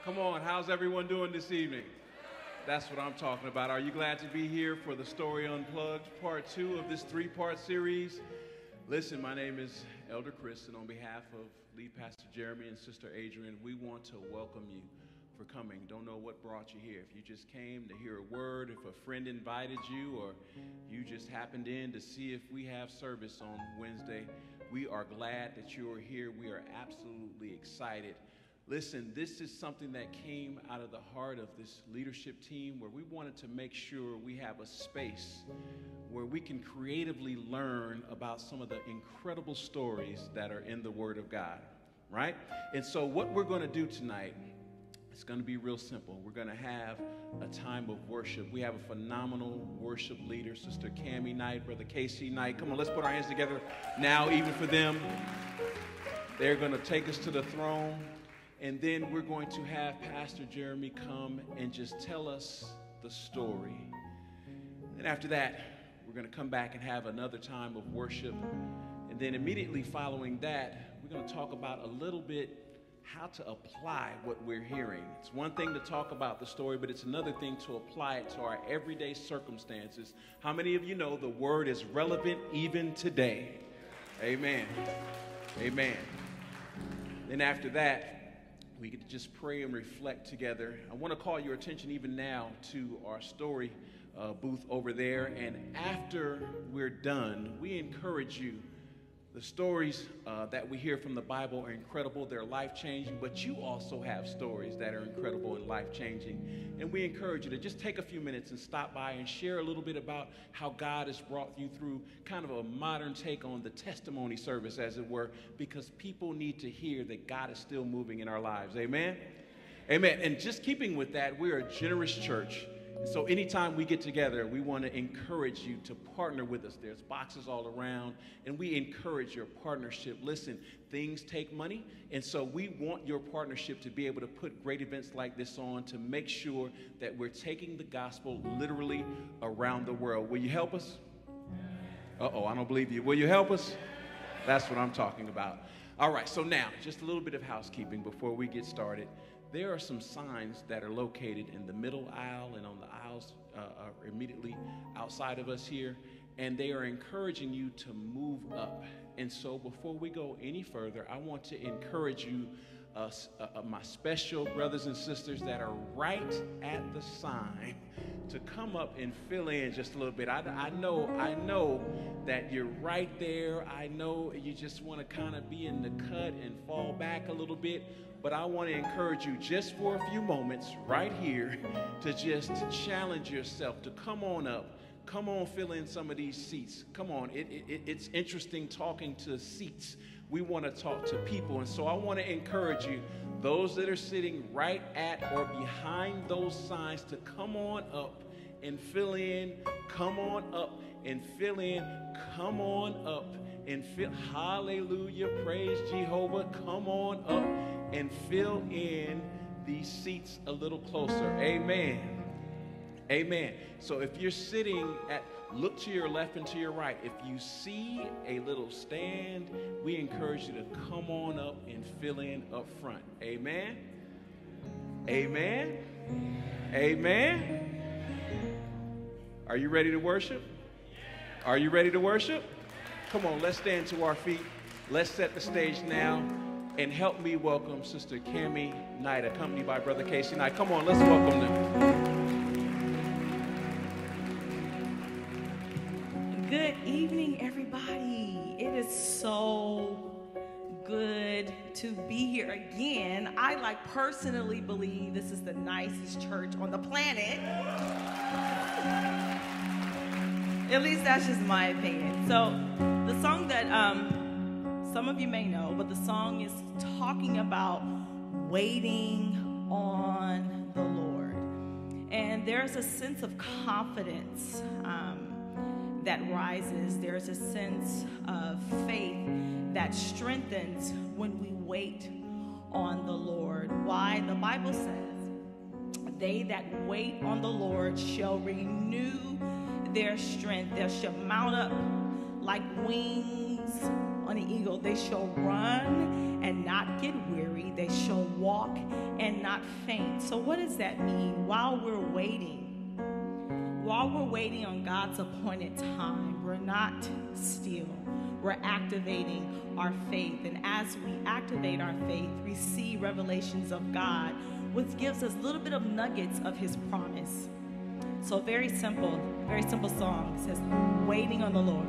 Come on, how's everyone doing this evening? That's what I'm talking about. Are you glad to be here for the Story Unplugged, part 2 of this 3-part series? Listen, my name is Elder Chris, and on behalf of Lead Pastor Jeremy and Sister Adrian, we want to welcome you for coming. Don't know what brought you here. If you just came to hear a word, if a friend invited you, or you just happened in to see if we have service on Wednesday, we are glad that you are here. We are absolutely excited. Listen, this is something that came out of the heart of this leadership team where we wanted to make sure we have a space where we can creatively learn about some of the incredible stories that are in the Word of God, right? And so what we're going to do tonight, it's going to be real simple. We're going to have a time of worship. We have a phenomenal worship leader, Sister Cammie Knight, Brother Casey Knight. Come on, let's put our hands together now, even for them. They're going to take us to the throne. And then we're going to have Pastor Jeremy come and just tell us the story. And after that, we're going to come back and have another time of worship. And then immediately following that, we're going to talk about a little bit how to apply what we're hearing. It's one thing to talk about the story, but it's another thing to apply it to our everyday circumstances. How many of you know the word is relevant even today? Amen. Amen. Then after that, we get to just pray and reflect together. I want to call your attention even now to our story booth over there. And after we're done, we encourage you. The stories that we hear from the Bible are incredible. They're life-changing. But you also have stories that are incredible and life-changing. And we encourage you to just take a few minutes and stop by and share a little bit about how God has brought you through kind of a modern take on the testimony service, as it were, because people need to hear that God is still moving in our lives. Amen? Amen. And just keeping with that, we're a generous church. So anytime we get together, we want to encourage you to partner with us. There's boxes all around, and we encourage your partnership. Listen, things take money, and so we want your partnership to be able to put great events like this on to make sure that we're taking the gospel literally around the world. Will you help us? Uh-oh, I don't believe you. Will you help us? That's what I'm talking about. All right, so now, just a little bit of housekeeping before we get started. There are some signs that are located in the middle aisle and on the aisles immediately outside of us here, and they are encouraging you to move up. And so before we go any further, I want to encourage you, my special brothers and sisters that are right at the sign, to come up and fill in just a little bit. I know that you're right there. I know you just want to kind of be in the cut and fall back a little bit. But I want to encourage you just for a few moments right here to just challenge yourself to come on up. Come on, fill in some of these seats. Come on, it's interesting talking to seats. We want to talk to people. And so I want to encourage you, those that are sitting right at or behind those signs, to come on up and fill in. Come on up and fill in. Come on up and fill. Hallelujah. Praise Jehovah. Come on up and fill in these seats a little closer. Amen. Amen. So if you're sitting look to your left and to your right. If you see a little stand, we encourage you to come on up and fill in up front. Amen. Amen. Amen. Are you ready to worship? Are you ready to worship? Come on, let's stand to our feet. Let's set the stage now. And help me welcome Sister Cammie Knight, accompanied by Brother Casey Knight. Come on, let's welcome them. Good evening, everybody. It is so good to be here again. I personally believe this is the nicest church on the planet. At least that's just my opinion. So the song that some of you may know, but the song is talking about waiting on the Lord. And there's a sense of confidence that rises. There's a sense of faith that strengthens when we wait on the Lord. Why? The Bible says, they that wait on the Lord shall renew their strength. They shall mount up like wings on an eagle. They shall run and not not get weary. They shall walk and not faint. So what does that mean? While we're waiting on God's appointed time, we're not still. We're activating our faith. And as we activate our faith, we see revelations of God, which gives us a little bit of nuggets of his promise. So very simple song. It says, Waiting on the Lord.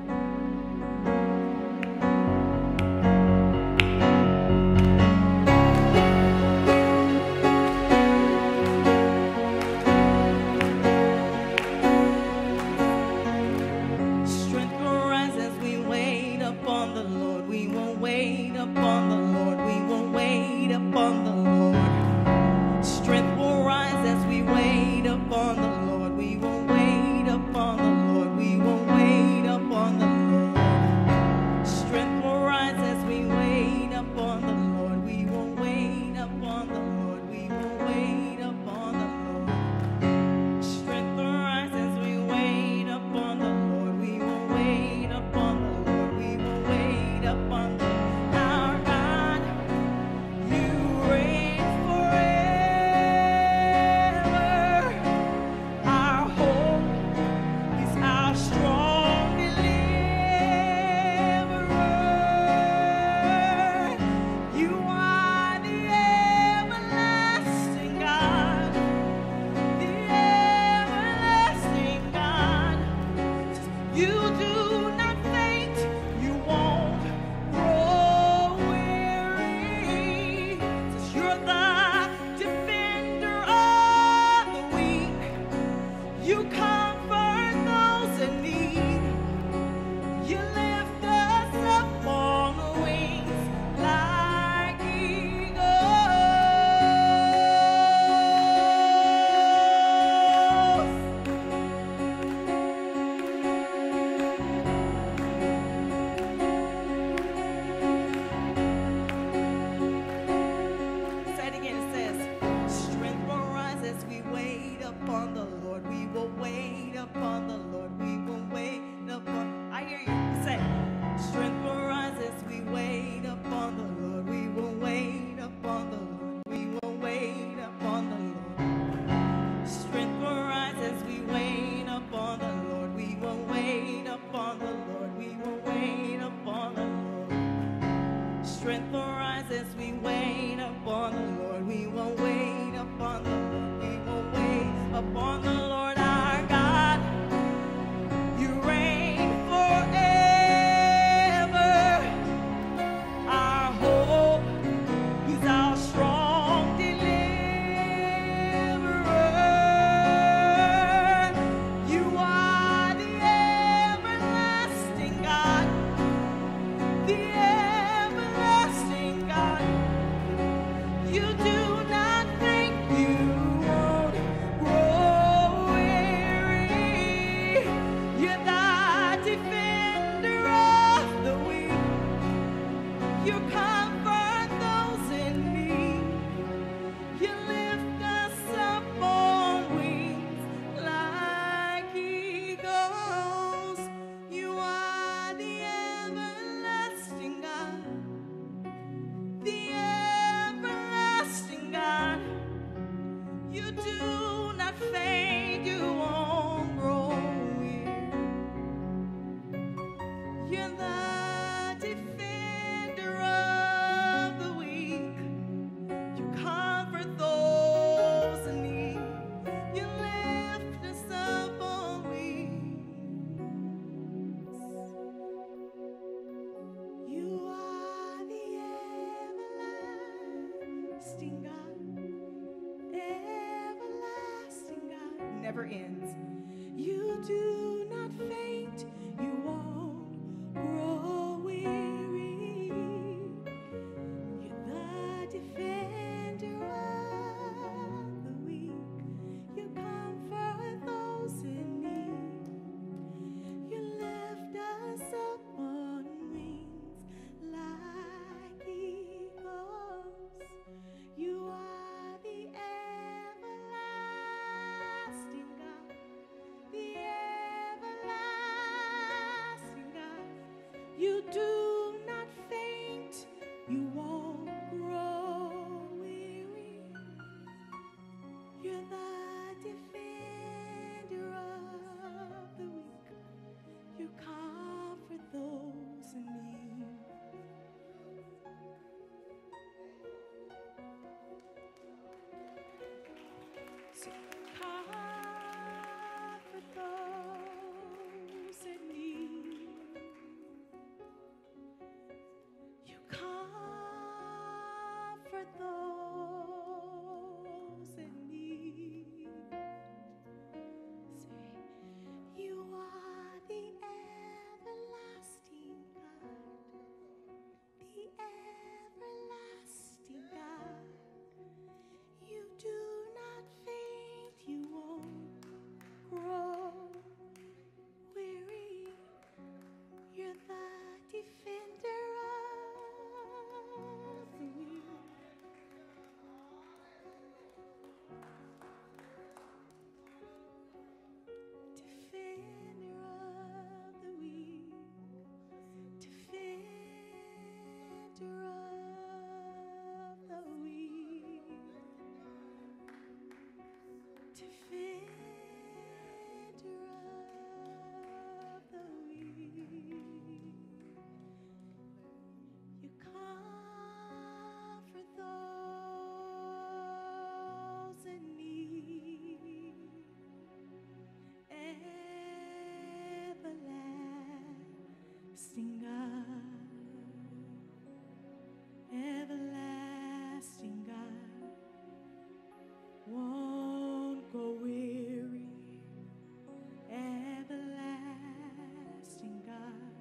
Never ends. You do not faint, you won't grow weary. You're the defender of the weak. You comfort those in need. You lift us up on wings like eagles. You are the everlasting God, the everlasting those in need. Say, you are the everlasting God, the everlasting God. You do not faint, you won't grow weary. You're the defender of the weak. Defender of the weak. Defender of the weak. Defender of the weak. You comfort those in need. Everlasting God, everlasting God, won't go weary. Everlasting God.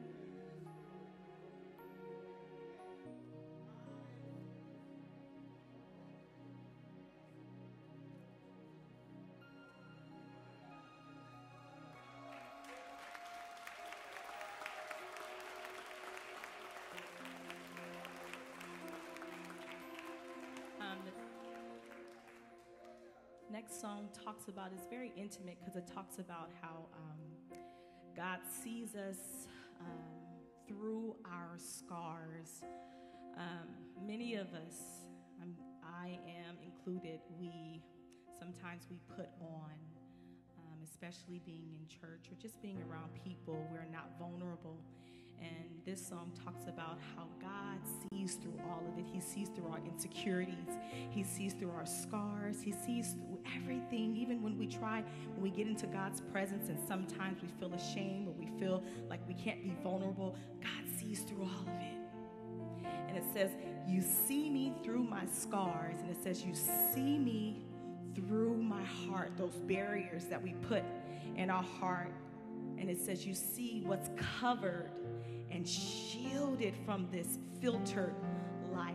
The next song talks about, it's very intimate because it talks about how God sees us through our scars. Many of us, I am included, sometimes we put on, especially being in church or just being around people, we're not vulnerable. And this song talks about how God sees through all of it. He sees through our insecurities. He sees through our scars. He sees through everything, even when we get into God's presence and sometimes we feel ashamed or we feel like we can't be vulnerable. God sees through all of it. And it says, you see me through my scars. And it says, you see me through my heart, those barriers that we put in our heart. And it says, you see what's covered and shielded from this filtered life.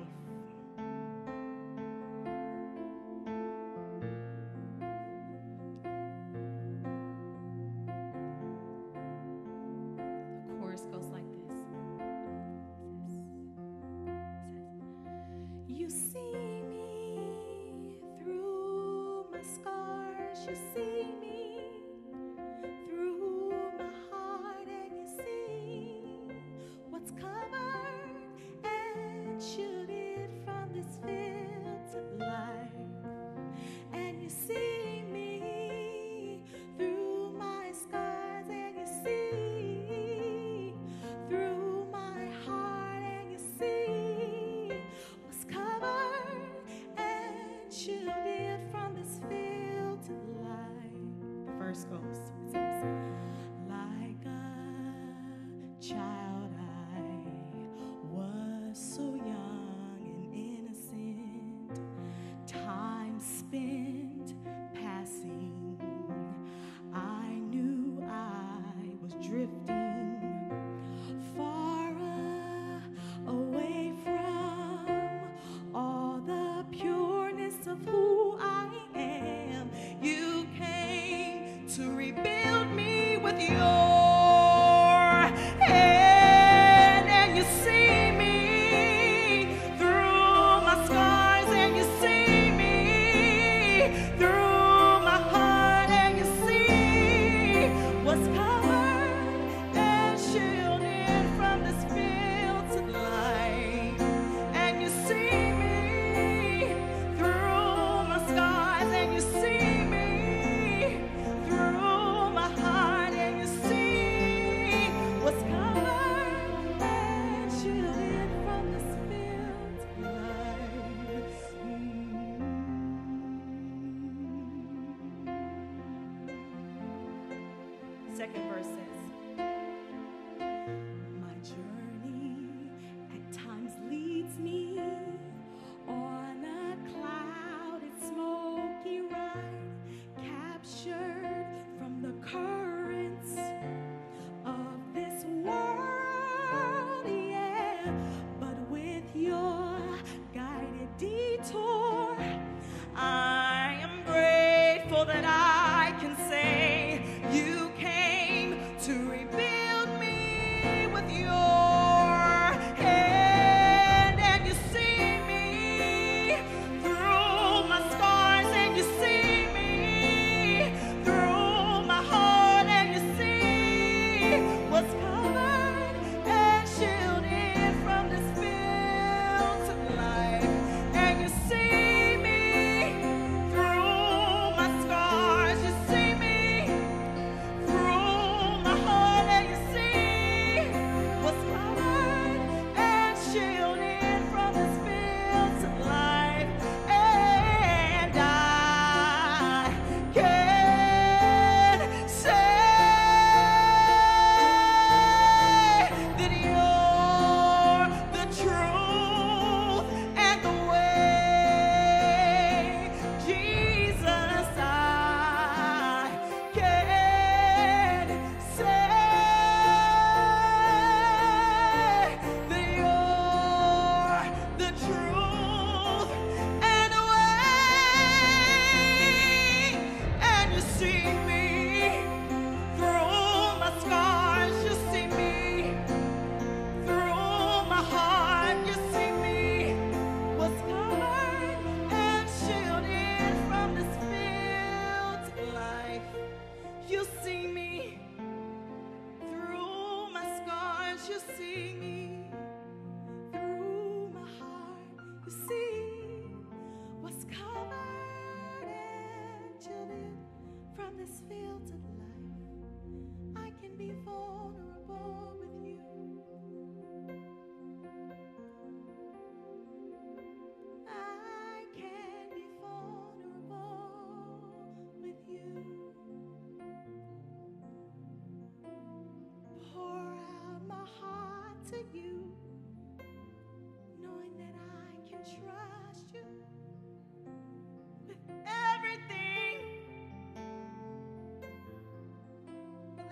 The chorus goes like this. It says, you see me through my scars, you see me through my heart, and you see what's covered and shielded from this filtered life. And you see me through my scars, and you see through my heart, and you see what's covered and shielded from this filtered life. The verse goes, it says, like a child I was so young and innocent, time spent passing, I knew I was drifting far away from all the pureness of who I am. You came to rebuild me with your hand, and you see me through my scars, and you see me through my heart, and you see what's covered and shielded from this filtered light. And you see me through my scars, and you see me through my heart, and you see You see what's covered and shielded from this filtered life. I can be vulnerable with you. I can be vulnerable with you. Pour out my heart to you, knowing that I can trust you with everything, with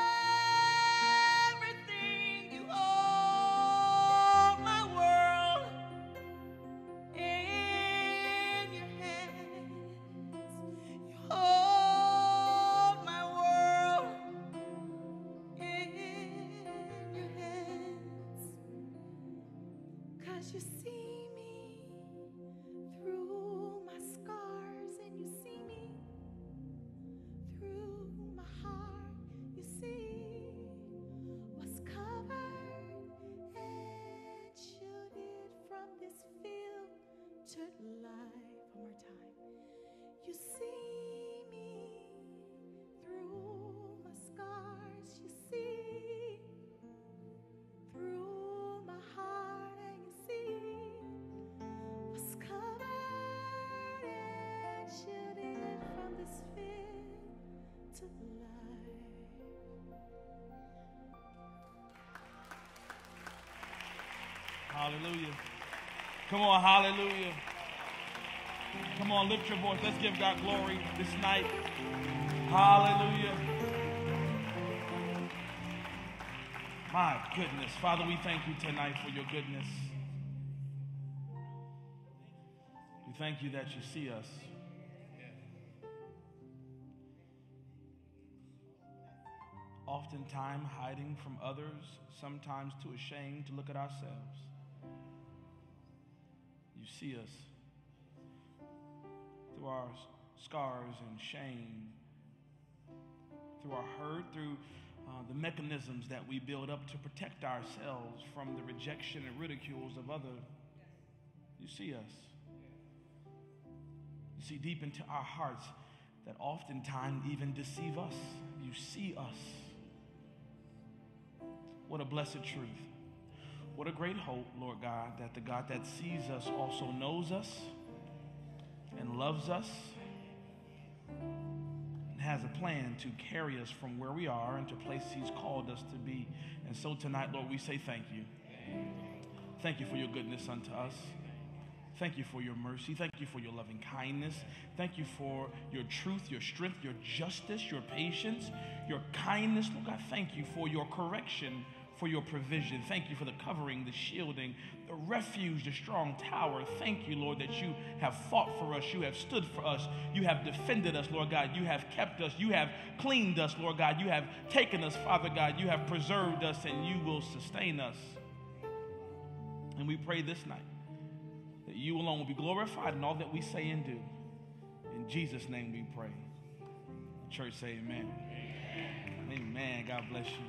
everything. You hold my world in your hands. You hold my world in your hands. 'Cause you see me through my scars, and you see me through my heart. You see what's covered and shielded from this filtered life. One more time. You see me through my scars. You see through my heart, and you see what's covered and shielded from this filtered life. Hallelujah. Come on, hallelujah. Come on, lift your voice. Let's give God glory this night. Hallelujah. My goodness. Father, we thank you tonight for your goodness. We thank you that you see us. Oftentimes hiding from others, sometimes too ashamed to look at ourselves. You see us through our scars and shame, through our hurt, through the mechanisms that we build up to protect ourselves from the rejection and ridicules of others. You see us. You see deep into our hearts that oftentimes even deceive us. You see us. What a blessed truth. What a great hope, Lord God, that the God that sees us also knows us and loves us and has a plan to carry us from where we are into places he's called us to be. And so tonight, Lord, we say thank you. Thank you for your goodness unto us. Thank you for your mercy. Thank you for your loving kindness. Thank you for your truth, your strength, your justice, your patience, your kindness. Lord God, thank you for your correction, for your provision. Thank you for the covering, the shielding, the refuge, the strong tower. Thank you, Lord, that you have fought for us. You have stood for us. You have defended us, Lord God. You have kept us. You have cleaned us, Lord God. You have taken us, Father God. You have preserved us, and you will sustain us. And we pray this night that you alone will be glorified in all that we say and do. In Jesus' name we pray. Church say amen. Amen. Amen. God bless you.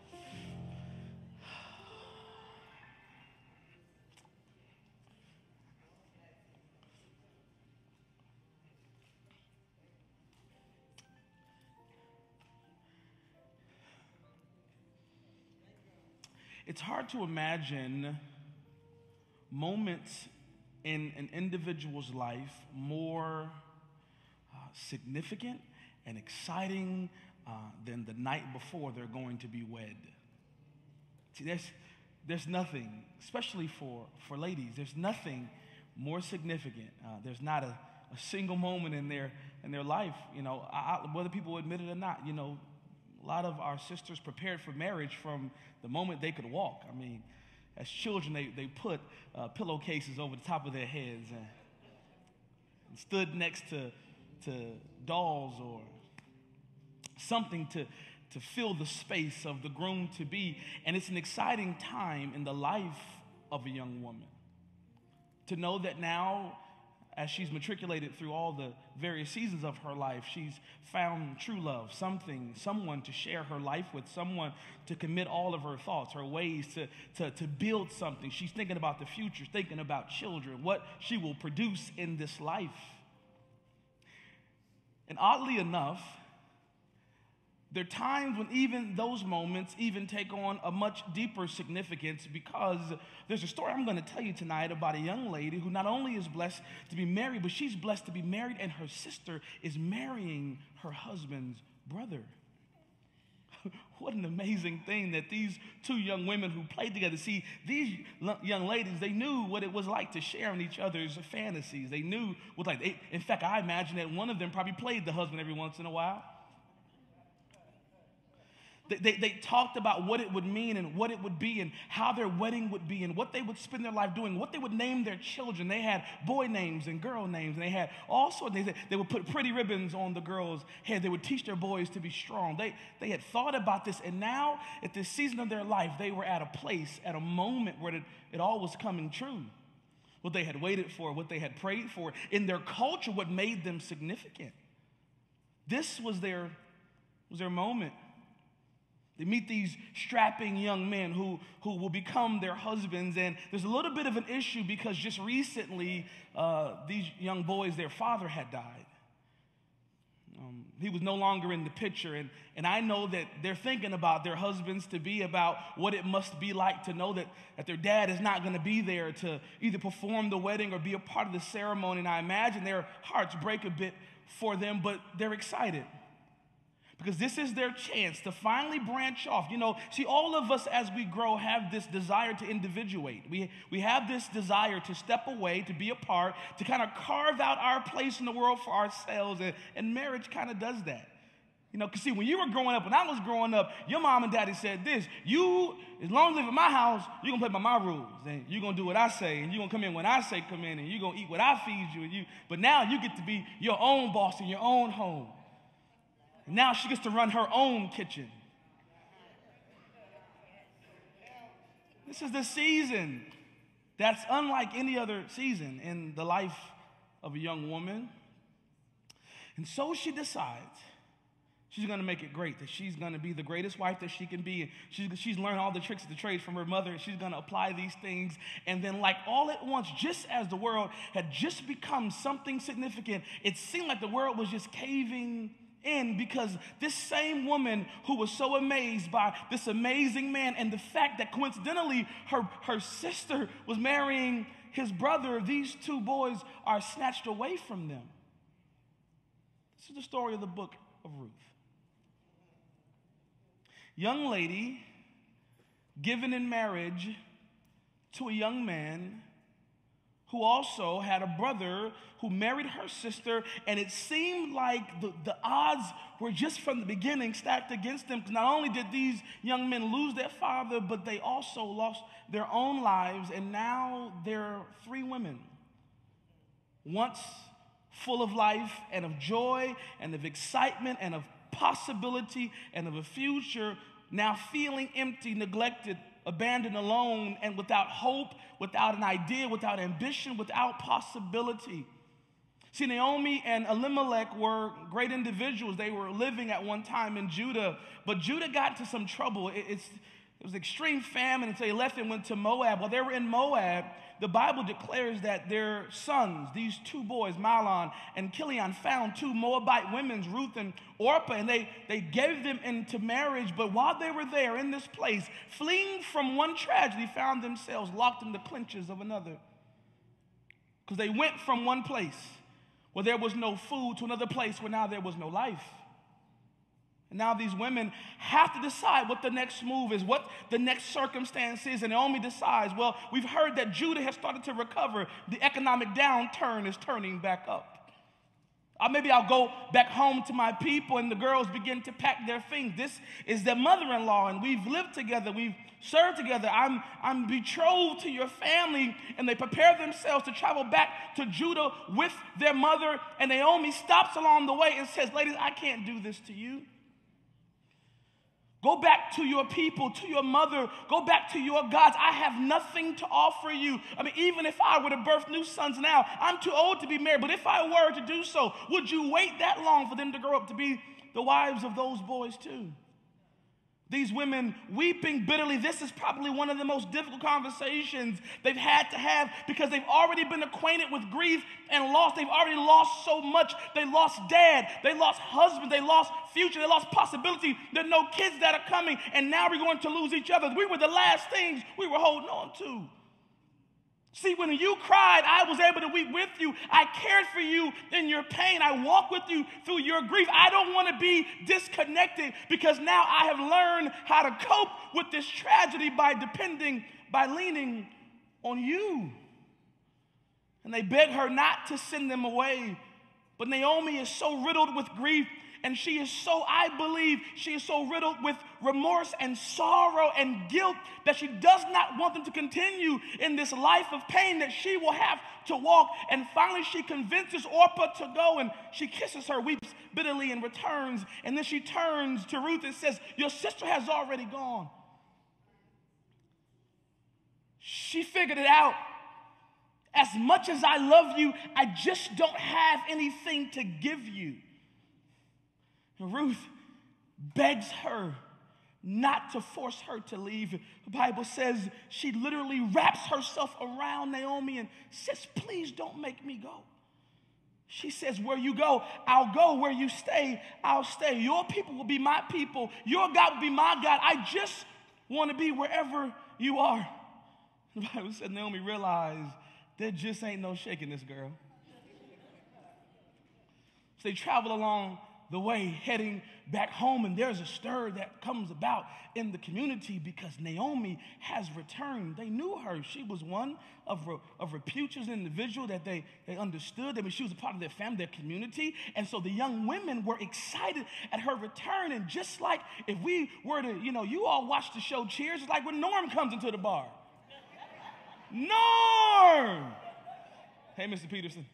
It's hard to imagine moments in an individual's life more significant and exciting than the night before they're going to be wed. See, there's nothing, especially for ladies, there's nothing more significant. There's not a single moment in their life, whether people admit it or not. A lot of our sisters prepared for marriage from the moment they could walk. I mean, as children, they put pillowcases over the top of their heads and stood next to dolls or something to fill the space of the groom-to-be. And it's an exciting time in the life of a young woman to know that now as she's matriculated through all the various seasons of her life, she's found true love, someone to share her life with, someone to commit all of her thoughts, her ways to build something. She's thinking about the future, thinking about children, what she will produce in this life. And oddly enough, there are times when even those moments even take on a much deeper significance, because there's a story I'm going to tell you tonight about a young lady who not only is blessed to be married, but she's blessed to be married, and her sister is marrying her husband's brother. What an amazing thing that these two young women who played together, see, these young ladies, they knew what it was like to share in each other's fantasies. They knew what in fact, I imagine that one of them probably played the husband every once in a while. They talked about what it would mean and what it would be and how their wedding would be and what they would spend their life doing, what they would name their children. They had boy names and girl names, and they had all sorts. They would put pretty ribbons on the girls' head. They would teach their boys to be strong. They had thought about this, and now at this season of their life, they were at a place, at a moment where it all was coming true. What they had waited for, what they had prayed for, in their culture, what made them significant. This was their moment. They meet these strapping young men who will become their husbands, and there's a little bit of an issue because just recently, these young boys, their father had died. He was no longer in the picture, and I know that they're thinking about their husbands to be about what it must be like to know that their dad is not going to be there to either perform the wedding or be a part of the ceremony, and I imagine their hearts break a bit for them, but they're excited. Because this is their chance to finally branch off. You know, see, all of us as we grow have this desire to individuate. We have this desire to step away, to be apart, to kind of carve out our place in the world for ourselves. And marriage kind of does that. You know, because see, when you were growing up, when I was growing up, your mom and daddy said this: you, as long as you live in my house, you're going to play by my rules. And you're going to do what I say. And you're going to come in when I say come in. And you're going to eat what I feed you. But now you get to be your own boss in your own home. Now she gets to run her own kitchen. This is the season that's unlike any other season in the life of a young woman. And so she decides she's going to make it great, that she's going to be the greatest wife that she can be. And she's learned all the tricks of the trade from her mother, and she's going to apply these things. And then, like all at once, just as the world had just become something significant, it seemed like the world was just caving in, because this same woman who was so amazed by this amazing man and the fact that coincidentally her sister was marrying his brother, these two boys are snatched away from them. This is the story of the book of Ruth. Young lady given in marriage to a young man who also had a brother who married her sister, and it seemed like the odds were just from the beginning stacked against them, because not only did these young men lose their father, but they also lost their own lives, and now there are three women, once full of life and of joy and of excitement and of possibility and of a future, now feeling empty, neglected, abandoned, alone, and without hope, without an idea, without ambition, without possibility. See, Naomi and Elimelech were great individuals. They were living at one time in Judah, but Judah got into some trouble. It was extreme famine, and so they left and went to Moab. While they were in Moab, the Bible declares that their sons, these two boys, Mahlon and Chilion, found two Moabite women, Ruth and Orpah, and they gave them into marriage. But while they were there in this place, fleeing from one tragedy, found themselves locked in the clutches of another. Because they went from one place where there was no food to another place where now there was no life. And now these women have to decide what the next move is, what the next circumstance is. And Naomi decides, well, we've heard that Judah has started to recover. The economic downturn is turning back up. Maybe I'll go back home to my people, and the girls begin to pack their things. This is their mother-in-law, and we've lived together. We've served together. I'm betrothed to your family. And they prepare themselves to travel back to Judah with their mother. And Naomi stops along the way and says, ladies, I can't do this to you. Go back to your people, to your mother. Go back to your gods. I have nothing to offer you. I mean, even if I were to birth new sons now, I'm too old to be married. But if I were to do so, would you wait that long for them to grow up to be the wives of those boys too? These women weeping bitterly. This is probably one of the most difficult conversations they've had to have because they've already been acquainted with grief and loss. They've already lost so much. They lost dad. They lost husband. They lost future. They lost possibility. There are no kids that are coming, and now we're going to lose each other. We were the last things we were holding on to. See, when you cried, I was able to weep with you. I cared for you in your pain. I walked with you through your grief. I don't want to be disconnected because now I have learned how to cope with this tragedy by leaning on you. And they beg her not to send them away. But Naomi is so riddled with grief, and she is so, I believe, she is so riddled with remorse and sorrow and guilt that she does not want them to continue in this life of pain that she will have to walk. And finally she convinces Orpah to go, and she kisses her, weeps bitterly, and returns. And then she turns to Ruth and says, your sister has already gone. She figured it out. As much as I love you, I just don't have anything to give you. Ruth begs her not to force her to leave. The Bible says she literally wraps herself around Naomi and says, please don't make me go. She says, where you go, I'll go. Where you stay, I'll stay. Your people will be my people. Your God will be my God. I just want to be wherever you are. The Bible said Naomi realized there just ain't no shaking this girl. So they travel along the way heading back home, and there's a stir that comes about in the community because Naomi has returned. They knew her. She was one of repute as an individual that they understood. I mean, she was a part of their family, their community, and so the young women were excited at her return. And just like if we were to, you all watch the show Cheers, it's like when Norm comes into the bar. Norm! Hey, Mr. Peterson.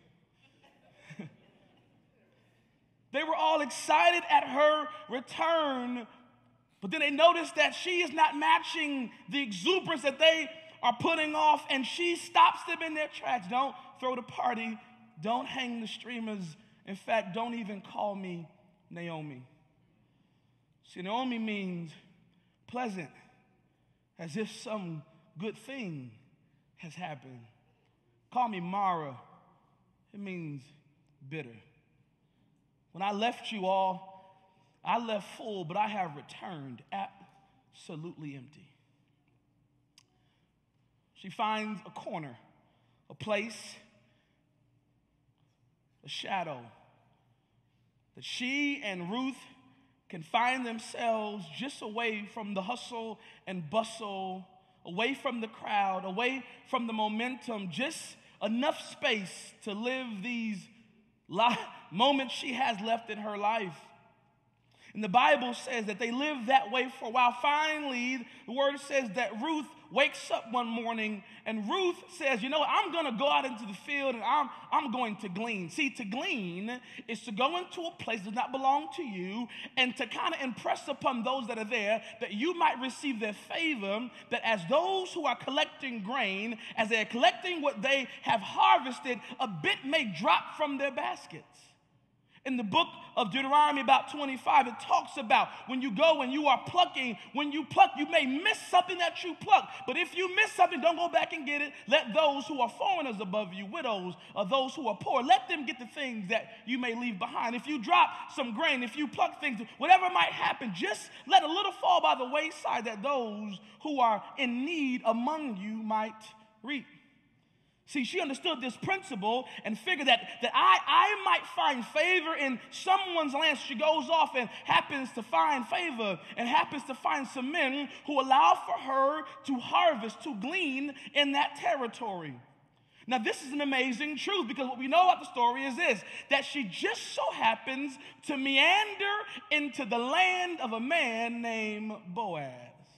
They were all excited at her return, but then they noticed that she is not matching the exuberance that they are putting off, and she stops them in their tracks. Don't throw the party. Don't hang the streamers. In fact, don't even call me Naomi. See, Naomi means pleasant, as if some good thing has happened. Call me Mara. It means bitter. When I left you all, I left full, but I have returned absolutely empty. She finds a corner, a place, a shadow that she and Ruth can find themselves just away from the hustle and bustle, away from the crowd, away from the momentum, just enough space to live these moments she has left in her life. And the Bible says that they lived that way for a while. Finally, the word says that Ruth wakes up one morning, and Ruth says, I'm going to go out into the field and I'm going to glean. See, to glean is to go into a place that does not belong to you and to kind of impress upon those that are there that you might receive their favor, that as those who are collecting grain, as they're collecting what they have harvested, a bit may drop from their baskets. In the book of Deuteronomy, about 25, it talks about when you go and you are plucking, when you pluck, you may miss something that you pluck. But if you miss something, don't go back and get it. Let those who are foreigners above you, widows, or those who are poor, let them get the things that you may leave behind. If you drop some grain, if you pluck things, whatever might happen, just let a little fall by the wayside that those who are in need among you might reap. See, she understood this principle and figured that I might find favor in someone's land. She goes off and happens to find favor and happens to find some men who allow for her to harvest, to glean in that territory. Now, this is an amazing truth because what we know about the story is this, that she just so happens to meander into the land of a man named Boaz.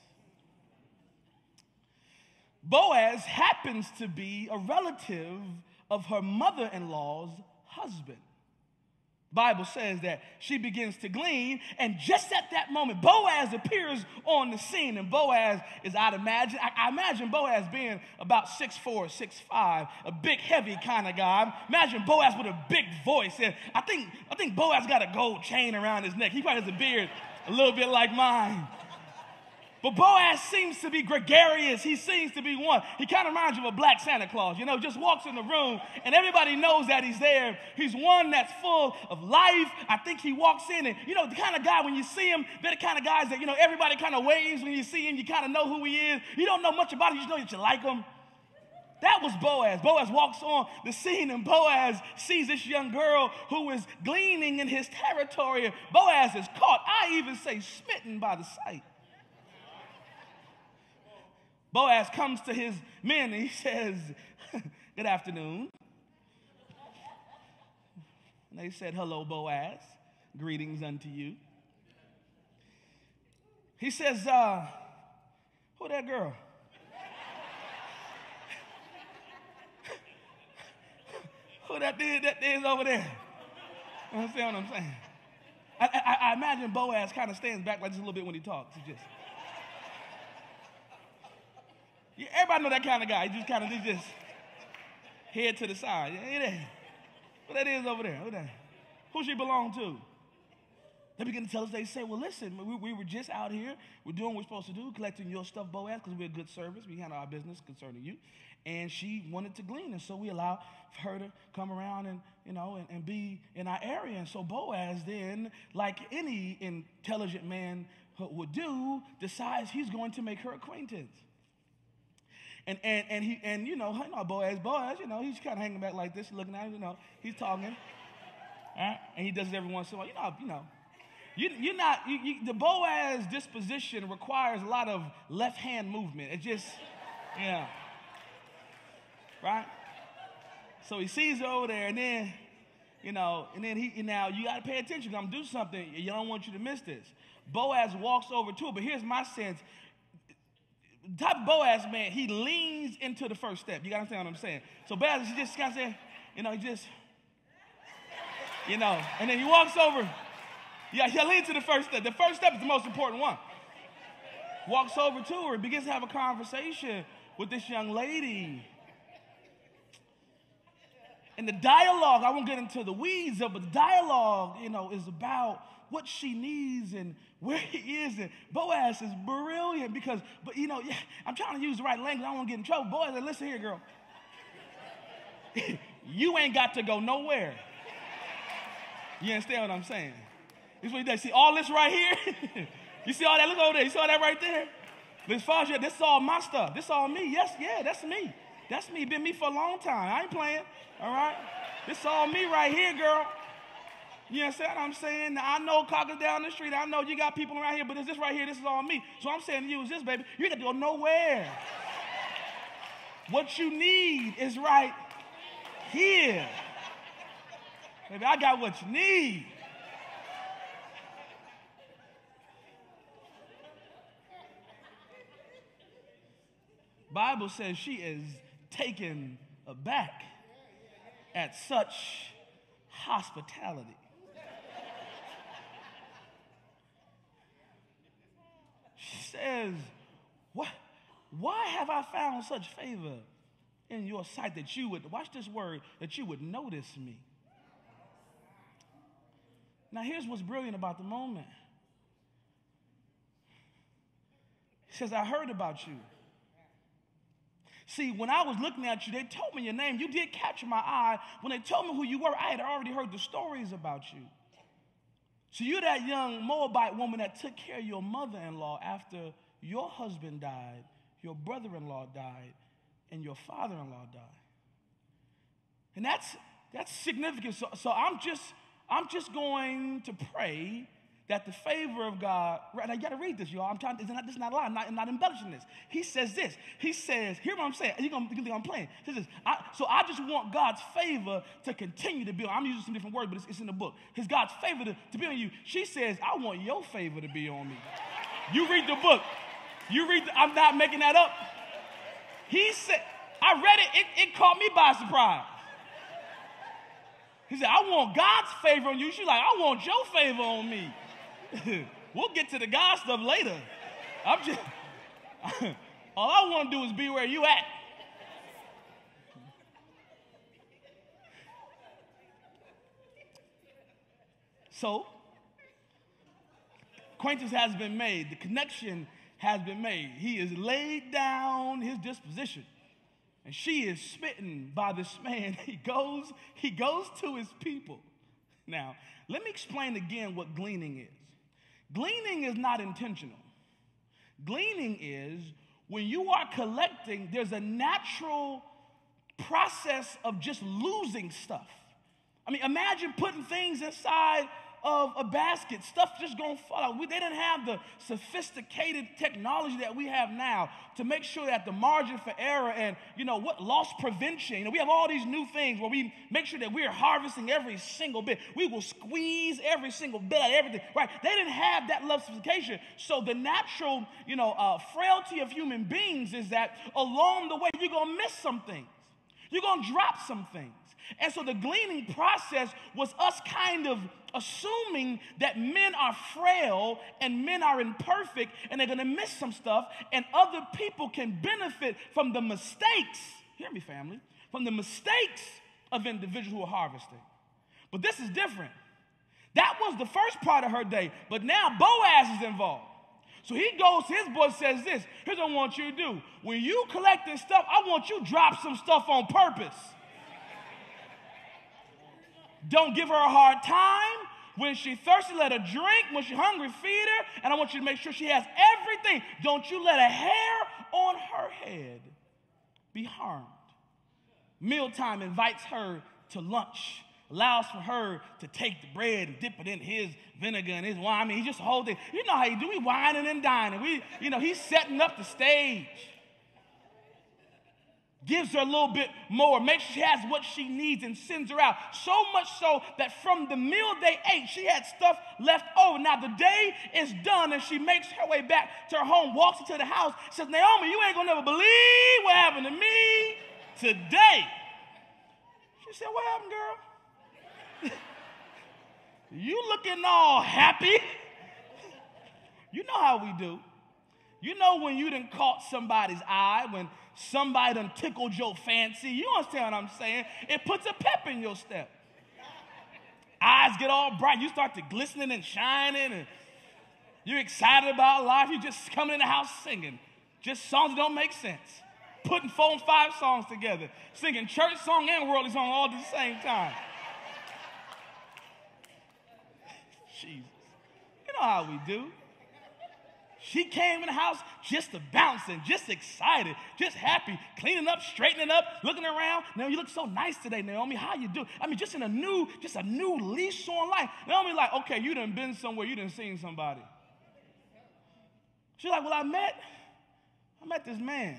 Boaz happens to be a relative of her mother-in-law's husband. Bible says that she begins to glean, and just at that moment, Boaz appears on the scene. And Boaz is, I imagine Boaz being about 6'4", 6'5", a big, heavy kind of guy. Imagine Boaz with a big voice. And I think Boaz got a gold chain around his neck. He probably has a beard a little bit like mine. But Boaz seems to be gregarious. He seems to be one. He kind of reminds you of a black Santa Claus, just walks in the room and everybody knows that he's there. He's one that's full of life. I think he walks in and, the kind of guy when you see him, they're the kind of guys that, everybody kind of waves when you see him. You kind of know who he is. You don't know much about him. You just know that you like him. That was Boaz. Boaz walks on the scene and Boaz sees this young girl who is gleaning in his territory. Boaz is caught, I even say smitten by the sight. Boaz comes to his men and he says, good afternoon. And they said, hello, Boaz. Greetings unto you. He says, who that girl? Who that is over there? You understand what I'm saying? I imagine Boaz kind of stands back like this a little bit when he talks. He just... Everybody know that kind of guy. He just head to the side. What that is over there? Who she belong to? They begin to tell us, they say, well, listen, we were just out here. We're doing what we're supposed to do, collecting your stuff, Boaz, because we're a good service. We handle our business concerning you. And she wanted to glean, and so we allow her to come around and be in our area. And so Boaz then, like any intelligent man would do, decides he's going to make her acquaintance. And Boaz, he's kind of hanging back like this, looking at him, he's talking. Right? And he does it every once in a while. The Boaz disposition requires a lot of left hand movement. It just, right? So he sees her over there, and then, you got to pay attention. I'm do something. You don't want you to miss this. Boaz walks over to her, but here's my sense. The type of Boaz man, he leans into the first step. You got to understand what I'm saying? So Boaz, he just kind of saying, and then he walks over. Yeah, he'll lean to the first step. The first step is the most important one. Walks over to her and begins to have a conversation with this young lady. And the dialogue, I won't get into the weeds of, but the dialogue, is about what she needs and where he is. And Boaz is brilliant because, I'm trying to use the right language. I don't want to get in trouble. Boaz said, listen here, girl. You ain't got to go nowhere. You understand what I'm saying? This is what he does. See all this right here? You see all that? Look over there. You saw that right there? But as far as this is all my stuff. This is all me. Yes, yeah, that's me. That's me. Been me for a long time. I ain't playing. All right? This is all me right here, girl. You understand what I'm saying? Now, I know cockers down the street. I know you got people around here, but it's this right here. This is all me. So I'm saying to you is this, baby. You ain't got to go nowhere. What you need is right here. Baby, I got what you need. Bible says she is taken aback at such hospitality. She says, why have I found such favor in your sight that you would, watch this word, that you would notice me? Now here's what's brilliant about the moment. He says, I heard about you. See, when I was looking at you, they told me your name. You did catch my eye. When they told me who you were, I had already heard the stories about you. So you're that young Moabite woman that took care of your mother-in-law after your husband died, your brother-in-law died, and your father-in-law died. And that's significant. So I'm just going to pray that the favor of God, right now you got to read this, y'all. This is not a lie. I'm not embellishing this. He says this. He says, hear what I'm saying. You're going to think I'm playing. He says, so I just want God's favor to continue to be on. I'm using some different words, but it's in the book. His God's favor to be on you. She says, I want your favor to be on me. You read the book. I'm not making that up. He said, I read it. It caught me by surprise. He said, I want God's favor on you. She's like, I want your favor on me. We'll get to the God stuff later. All I want to do is be where you at. So, acquaintance has been made. The connection has been made. He has laid down his disposition. And she is smitten by this man. He goes to his people. Now, let me explain again what gleaning is. Gleaning is not intentional. Gleaning is when you are collecting, there's a natural process of just losing stuff. I mean, imagine putting things inside of a basket. Stuff just gonna fall out. They didn't have the sophisticated technology that we have now to make sure that the margin for error and, loss prevention. We have all these new things where we make sure that we are harvesting every single bit. We will squeeze every single bit out of everything, right? They didn't have that level of sophistication. So the natural, frailty of human beings is that along the way, you're gonna miss some things. You're gonna drop some things. And so the gleaning process was us kind of assuming that men are frail and men are imperfect and they're going to miss some stuff, and other people can benefit from the mistakes, hear me family, from the mistakes of individuals who are harvesting. But this is different. That was the first part of her day, but now Boaz is involved. So he goes to his boy and says this, here's what I want you to do. When you collecting stuff, I want you to drop some stuff on purpose. Don't give her a hard time. When she's thirsty, let her drink. When she's hungry, feed her. And I want you to make sure she has everything. Don't you let a hair on her head be harmed. Mealtime invites her to lunch. Allows for her to take the bread and dip it in his vinegar and his wine. I mean, he just holds it. You know how you do. We whining and dining. He's setting up the stage. Gives her a little bit more, makes sure she has what she needs and sends her out. So much so that from the meal they ate, she had stuff left over. Now the day is done and she makes her way back to her home, walks into the house, says, Naomi, you ain't gonna never believe what happened to me today. She said, what happened, girl? You looking all happy? You know how we do. You know when you done caught somebody's eye, when somebody done tickled your fancy. You understand what I'm saying? It puts a pep in your step. Eyes get all bright. You start to glistening and shining, and you're excited about life. You just coming in the house singing. Just songs that don't make sense. Putting 4 and 5 songs together. Singing church song and worldly song all at the same time. Jesus. You know how we do. She came in the house just bouncing, just excited, just happy, cleaning up, straightening up, looking around. Naomi, you look so nice today, Naomi. How you do? I mean, just a new lease on life. Naomi like, okay, you done been somewhere, you done seen somebody. She's like, well, I met this man.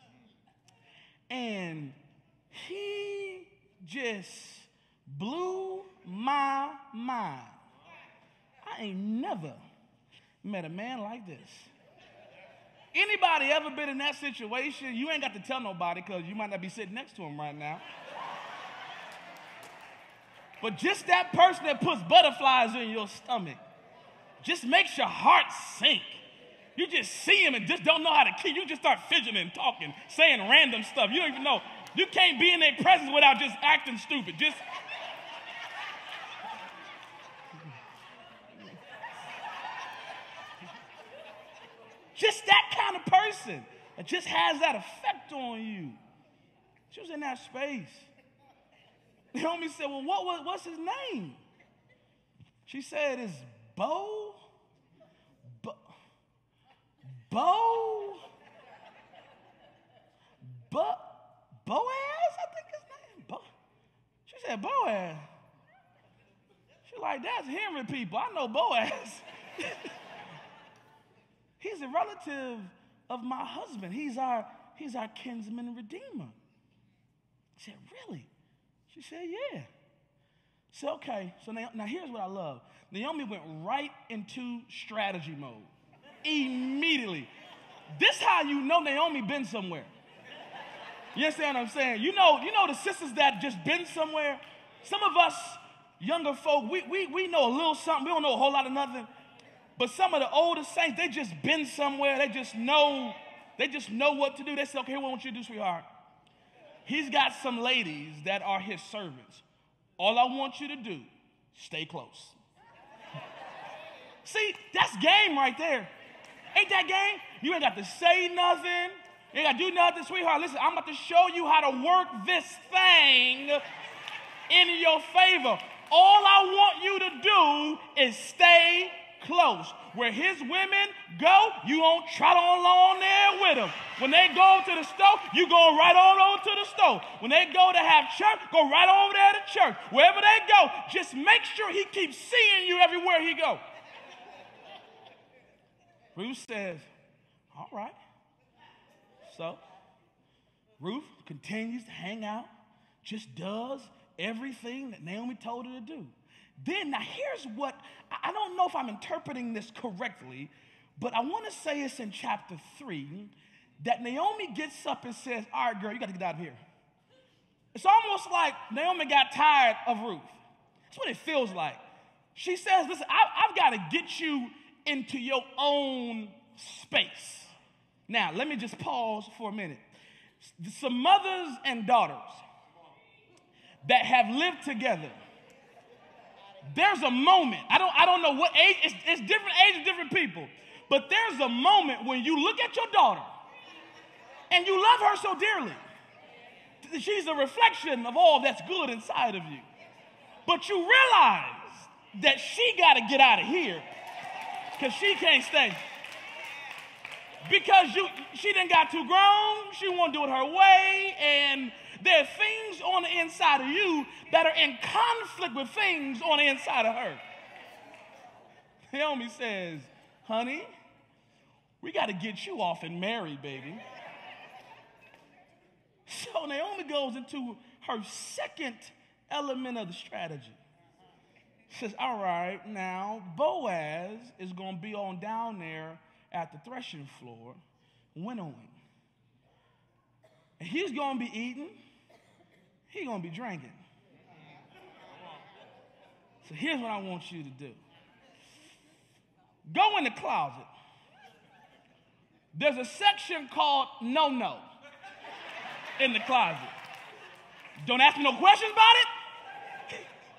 And he just blew my mind. I ain't never met a man like this. Anybody ever been in that situation? You ain't got to tell nobody because you might not be sitting next to him right now. But just that person that puts butterflies in your stomach just makes your heart sink. You just see him and just don't know how to keep. You just start fidgeting, talking, saying random stuff. You don't even know. You can't be in their presence without just acting stupid. Just that kind of person that just has that effect on you. She was in that space. Naomi said, well, what's his name? She said, it's Boaz, I think his name. She said, Boaz. She's like, that's Henry people. I know Boaz. He's a relative of my husband. He's our kinsman and redeemer. I said, really? She said, yeah. I said, okay. So now here's what I love. Naomi went right into strategy mode. Immediately. This how you know Naomi been somewhere. You understand what I'm saying? You know the sisters that just been somewhere. Some of us younger folk, we know a little something. We don't know a whole lot of nothing. But some of the older saints, they just been somewhere. They just know what to do. They say, okay, what I want you to do, sweetheart? He's got some ladies that are his servants. All I want you to do, stay close. See, that's game right there. Ain't that game? You ain't got to say nothing. You ain't got to do nothing, sweetheart. Listen, I'm about to show you how to work this thing in your favor. All I want you to do is stay close. Where his women go, you won't trot on along there with them. When they go to the store, you go right on over to the store. When they go to have church, go right over there to church. Wherever they go, just make sure he keeps seeing you everywhere he goes. Ruth says, all right. So, Ruth continues to hang out, just does everything that Naomi told her to do. Then, now here's what, I don't know if I'm interpreting this correctly, but I want to say it's in chapter 3, that Naomi gets up and says, all right, girl, you got to get out of here. It's almost like Naomi got tired of Ruth. That's what it feels like. She says, listen, I've got to get you into your own space. Now, let me just pause for a minute. Some mothers and daughters that have lived together, there's a moment, I don't know what age, it's different ages, different people, but there's a moment when you look at your daughter and you love her so dearly. She's a reflection of all that's good inside of you. But you realize that she got to get out of here because she can't stay. Because she done got too grown, she won't do it her way, and there are things on the inside of you that are in conflict with things on the inside of her. Naomi says, honey, we got to get you off and marry, baby. So Naomi goes into her second element of the strategy. She says, all right, now Boaz is going to be on down there at the threshing floor winnowing. And he's going to be eating. He's going to be drinking. So here's what I want you to do. Go in the closet. There's a section called no in the closet. Don't ask me no questions about it.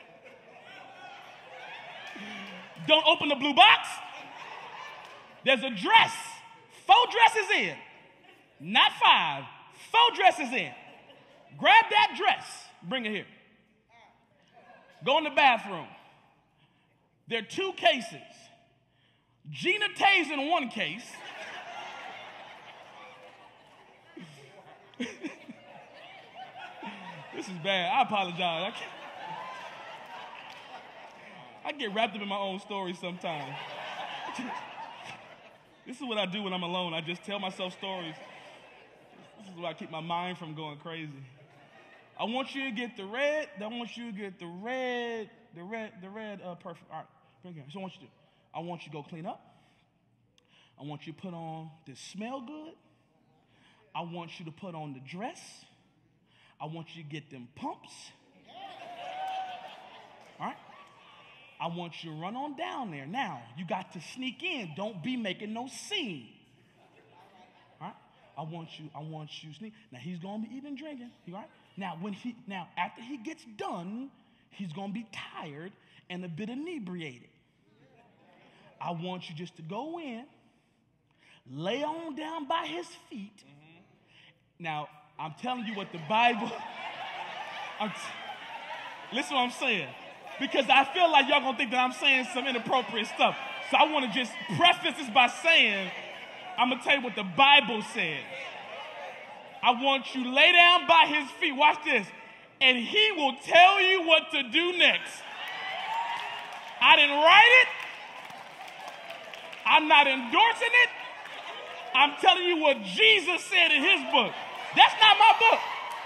Don't open the blue box. There's a dress. 4 dresses in. Not 5. 4 dresses in. Grab that dress. Bring it here. Go in the bathroom. There are 2 cases. Gina Tay's in one case. This is bad. I apologize. I get wrapped up in my own story sometimes. This is what I do when I'm alone. I just tell myself stories. This is why I keep my mind from going crazy. I want you to get the red. I want you to get the red perfume. All right, bring it here. So I want you to do. I want you to go clean up. I want you to put on this smell good. I want you to put on the dress. I want you to get them pumps. All right? I want you to run on down there. Now, you got to sneak in. Don't be making no scene. All right? I want you to sneak. Now, he's going to be eating and drinking. You all right? Now, after he gets done, he's going to be tired and a bit inebriated. I want you just to go in, lay on down by his feet. Now, I'm telling you what the Bible, listen what I'm saying. Because I feel like y'all gonna think that I'm saying some inappropriate stuff. So I want to just preface this by saying, I'm gonna tell you what the Bible says. I want you to lay down by his feet. Watch this. And he will tell you what to do next. I didn't write it. I'm not endorsing it. I'm telling you what Jesus said in his book. That's not my book.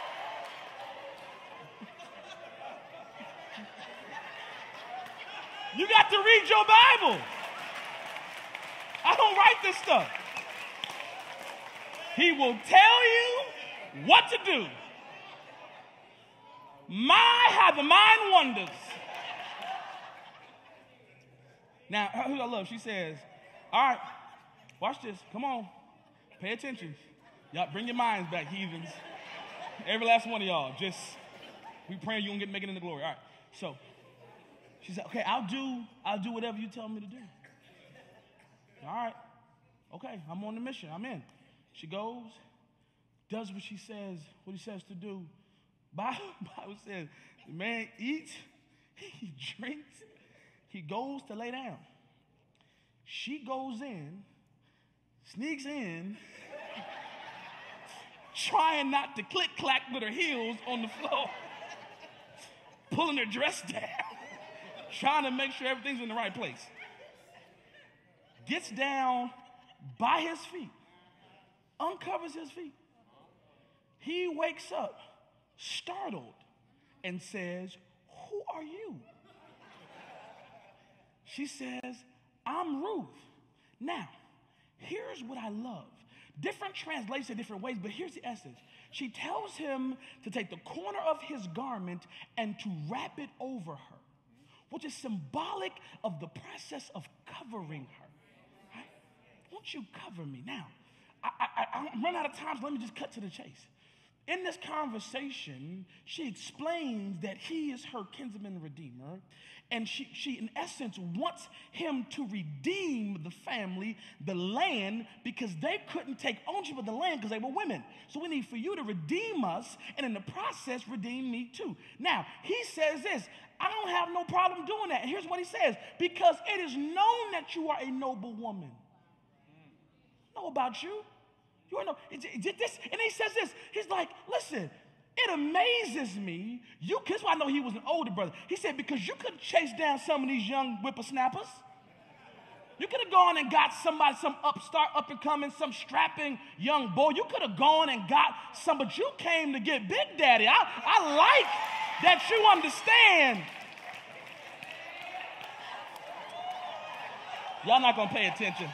You got to read your Bible. I don't write this stuff. He will tell you what to do. My, how the mind wanders. Now, who I love, she says, all right, watch this. Come on. Pay attention. Y'all bring your minds back, heathens. Every last one of y'all. Just, we praying you won't make it into glory. All right. So, she said, okay, I'll do whatever you tell me to do. All right. Okay, I'm on the mission. I'm in. She goes, does what he says to do. Bible says, the man eats, he drinks, he goes to lay down. She goes in, sneaks in, trying not to click-clack with her heels on the floor, pulling her dress down, trying to make sure everything's in the right place. Gets down by his feet, uncovers his feet. He wakes up, startled, and says, who are you? She says, I'm Ruth. Now, here's what I love. Different translations in different ways, but here's the essence. She tells him to take the corner of his garment and to wrap it over her, which is symbolic of the process of covering her. Right? Won't you cover me? Now, I'm running out of time, so let me just cut to the chase. In this conversation, she explains that he is her kinsman redeemer, and she in essence wants him to redeem the family, the land, because they couldn't take ownership of the land because they were women. So we need for you to redeem us, and in the process, redeem me too. Now, he says this, I don't have no problem doing that. And here's what he says, because it is known that you are a noble woman. I know about you. You know, this, and he says this. He's like, listen, it amazes me. That's why I know he was an older brother. He said, because you could chase down some of these young whippersnappers. You could have gone and got somebody, some upstart, up and coming, some strapping young boy. You could have gone and got some, but you came to get Big Daddy. I like that you understand. Y'all not going to pay attention.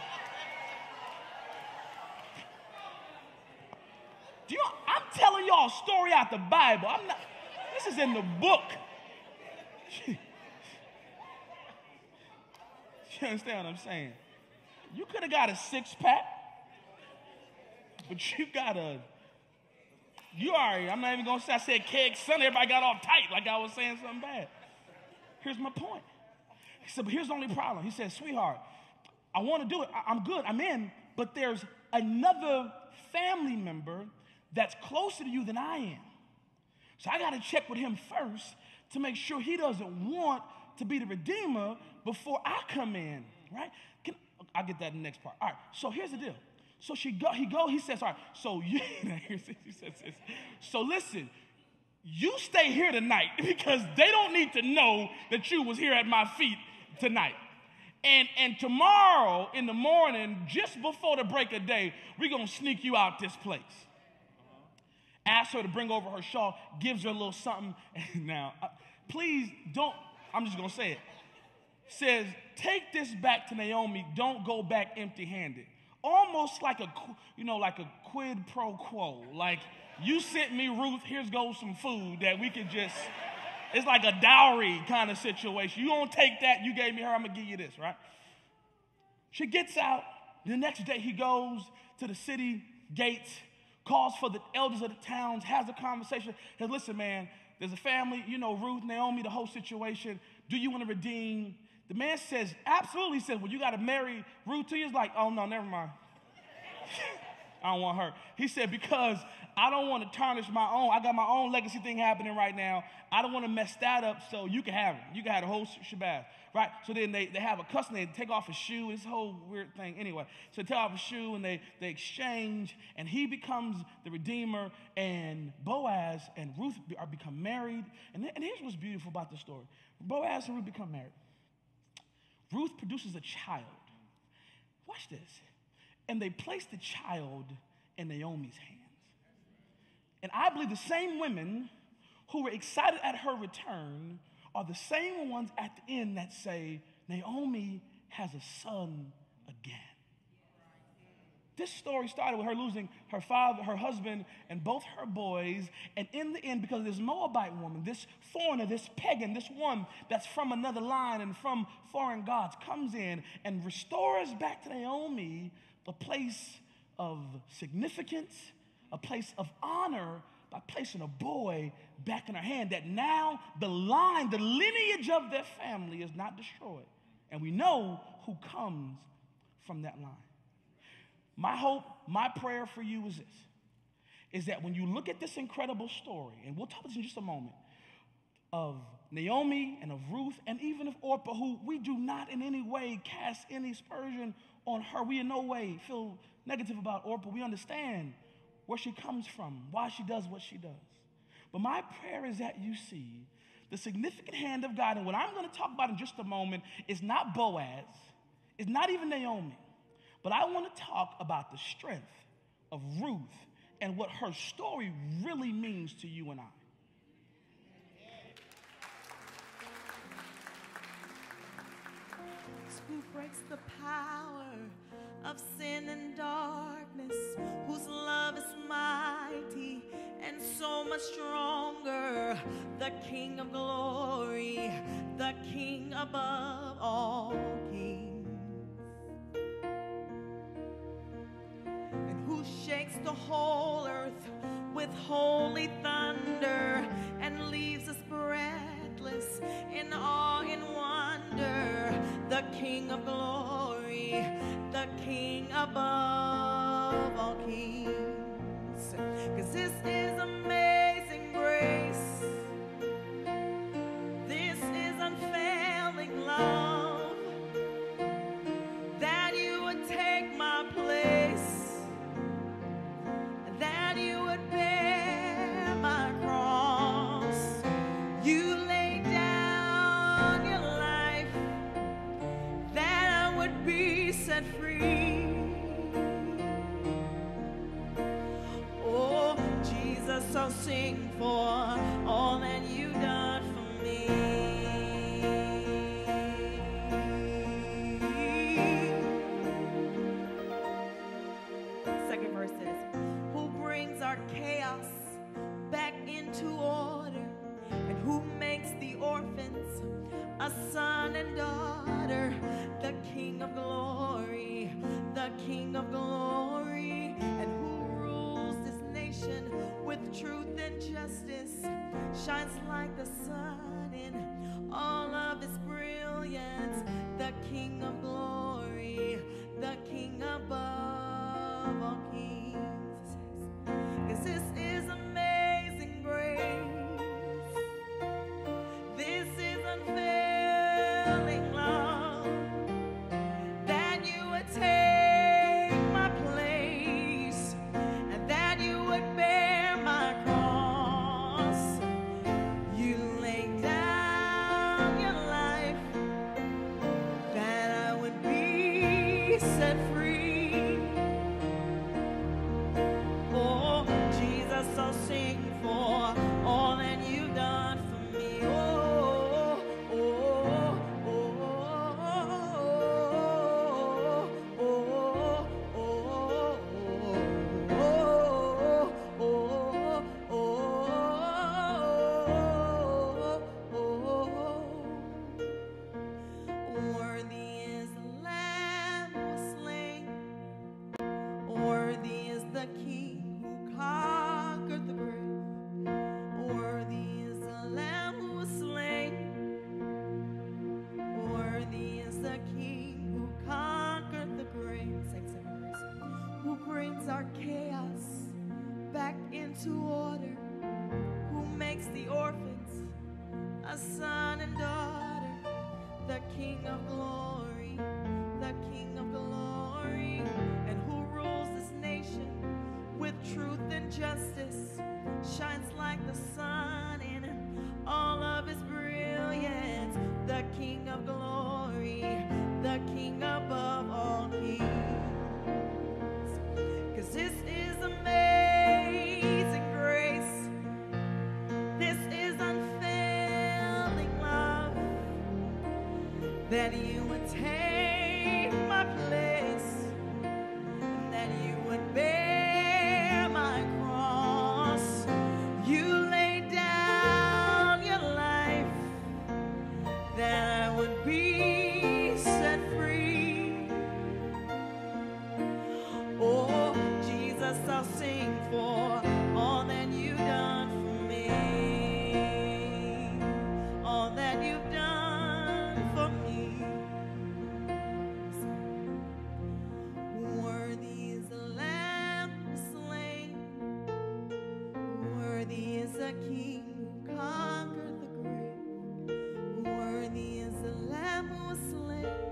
I'm telling y'all a story out the Bible. This is in the book. You understand what I'm saying? You could have got a six-pack, but I'm not even going to say, I said keg Sunday, everybody got all tight like I was saying something bad. Here's my point. He said, but here's the only problem. He said, sweetheart, I want to do it. I'm good. I'm in. But there's another family member that's closer to you than I am. So I got to check with him first to make sure he doesn't want to be the redeemer before I come in, right? I'll get that in the next part. All right, so here's the deal. So he says, all right, so he says this. So listen, you stay here tonight because they don't need to know that you was here at my feet tonight. And tomorrow in the morning, just before the break of day, we're going to sneak you out this place. Asks her to bring over her shawl, gives her a little something. Now, please don't, I'm just going to say it. Says, take this back to Naomi. Don't go back empty-handed. Almost like a quid pro quo. Like, you sent me Ruth, here's goes some food that we could just, it's like a dowry kind of situation. You don't take that, you gave me her, I'm going to give you this, right? She gets out. The next day he goes to the city gates, calls for the elders of the towns, has a conversation. Says, listen, man, there's a family, Ruth, Naomi, the whole situation. Do you want to redeem? The man says, absolutely. He says, well, you got to marry Ruth too. He's like, oh, no, never mind. I don't want her. He said, because I don't want to tarnish my own. I got my own legacy thing happening right now. I don't want to mess that up, so you can have it. You can have the whole shebang, right? So then they have a custom. They take off his shoe. This whole weird thing. Anyway, so they take off his shoe, and they exchange, and he becomes the redeemer, and Boaz and Ruth become married. And here's what's beautiful about the story. Boaz and Ruth become married. Ruth produces a child. Watch this. And they place the child in Naomi's hands. And I believe the same women who were excited at her return are the same ones at the end that say, Naomi has a son again. this story started with her losing her father, her husband, and both her boys. And in the end, because this Moabite woman, this foreigner, this pagan, this one that's from another line and from foreign gods, comes in and restores back to Naomi a place of significance, a place of honor, by placing a boy back in her hand, that now the line, the lineage of their family is not destroyed. And we know who comes from that line. My hope, my prayer for you is this, is that when you look at this incredible story, and we'll talk about this in just a moment, of Naomi and of Ruth and even of Orpah, who we do not in any way cast any aspersion on her. We in no way feel negative about Orpah. We understand where she comes from, why she does what she does. But my prayer is that you see the significant hand of God. And what I'm going to talk about in just a moment is not Boaz, it's not even Naomi, but I want to talk about the strength of Ruth and what her story really means to you and I. Who breaks the power of sin and darkness, whose love is mighty and so much stronger, the King of glory, the King above all kings, and who shakes the whole earth with holy thunder and leaves us breathless in awe and wonder, the King of glory, the King above all kings. 'Cause this is amazing grace. This is unfailing love, that you would take my place, that you would bear my cross. You laid down your life, that I would be set free. Oh, Jesus, I'll sing for all that you've done for me. Second verse says, who brings our chaos back into order, and who makes the orphans a son and daughter, the King of glory, the King of glory, and who rules this nation with truth and justice, shines like the sun in all of his brilliance, the King of glory, the King above all kings. 'Cause this is amazing grace. This is unfailing love, that you would take my place, and that you would bear my cross. You laid down your life, that I would be set free. Oh, Jesus, I'll sing for all that you've done for me. Oh, oh, oh, oh, oh, worthy is the Lamb who was slain. Worthy is the King who conquered the grave. Worthy is the Lamb who was slain. Worthy is the King who conquered the grave. Second verse. Who brings our chaos back into order, who makes the orphans a son and daughter, the King of glory, the King of glory, and who rules this nation with truth and justice, shines like the sun in all of his brilliance, the King of glory, the King above all kings. 'Cause this is amazing grace. This is unfailing love, that you would take my place, that you would be set free. Oh, Jesus, I'll sing for all that you've done for me. All that you've done for me. Worthy is the Lamb slain. Worthy is the King who conquered the grave. Worthy is the Lamb who was slain.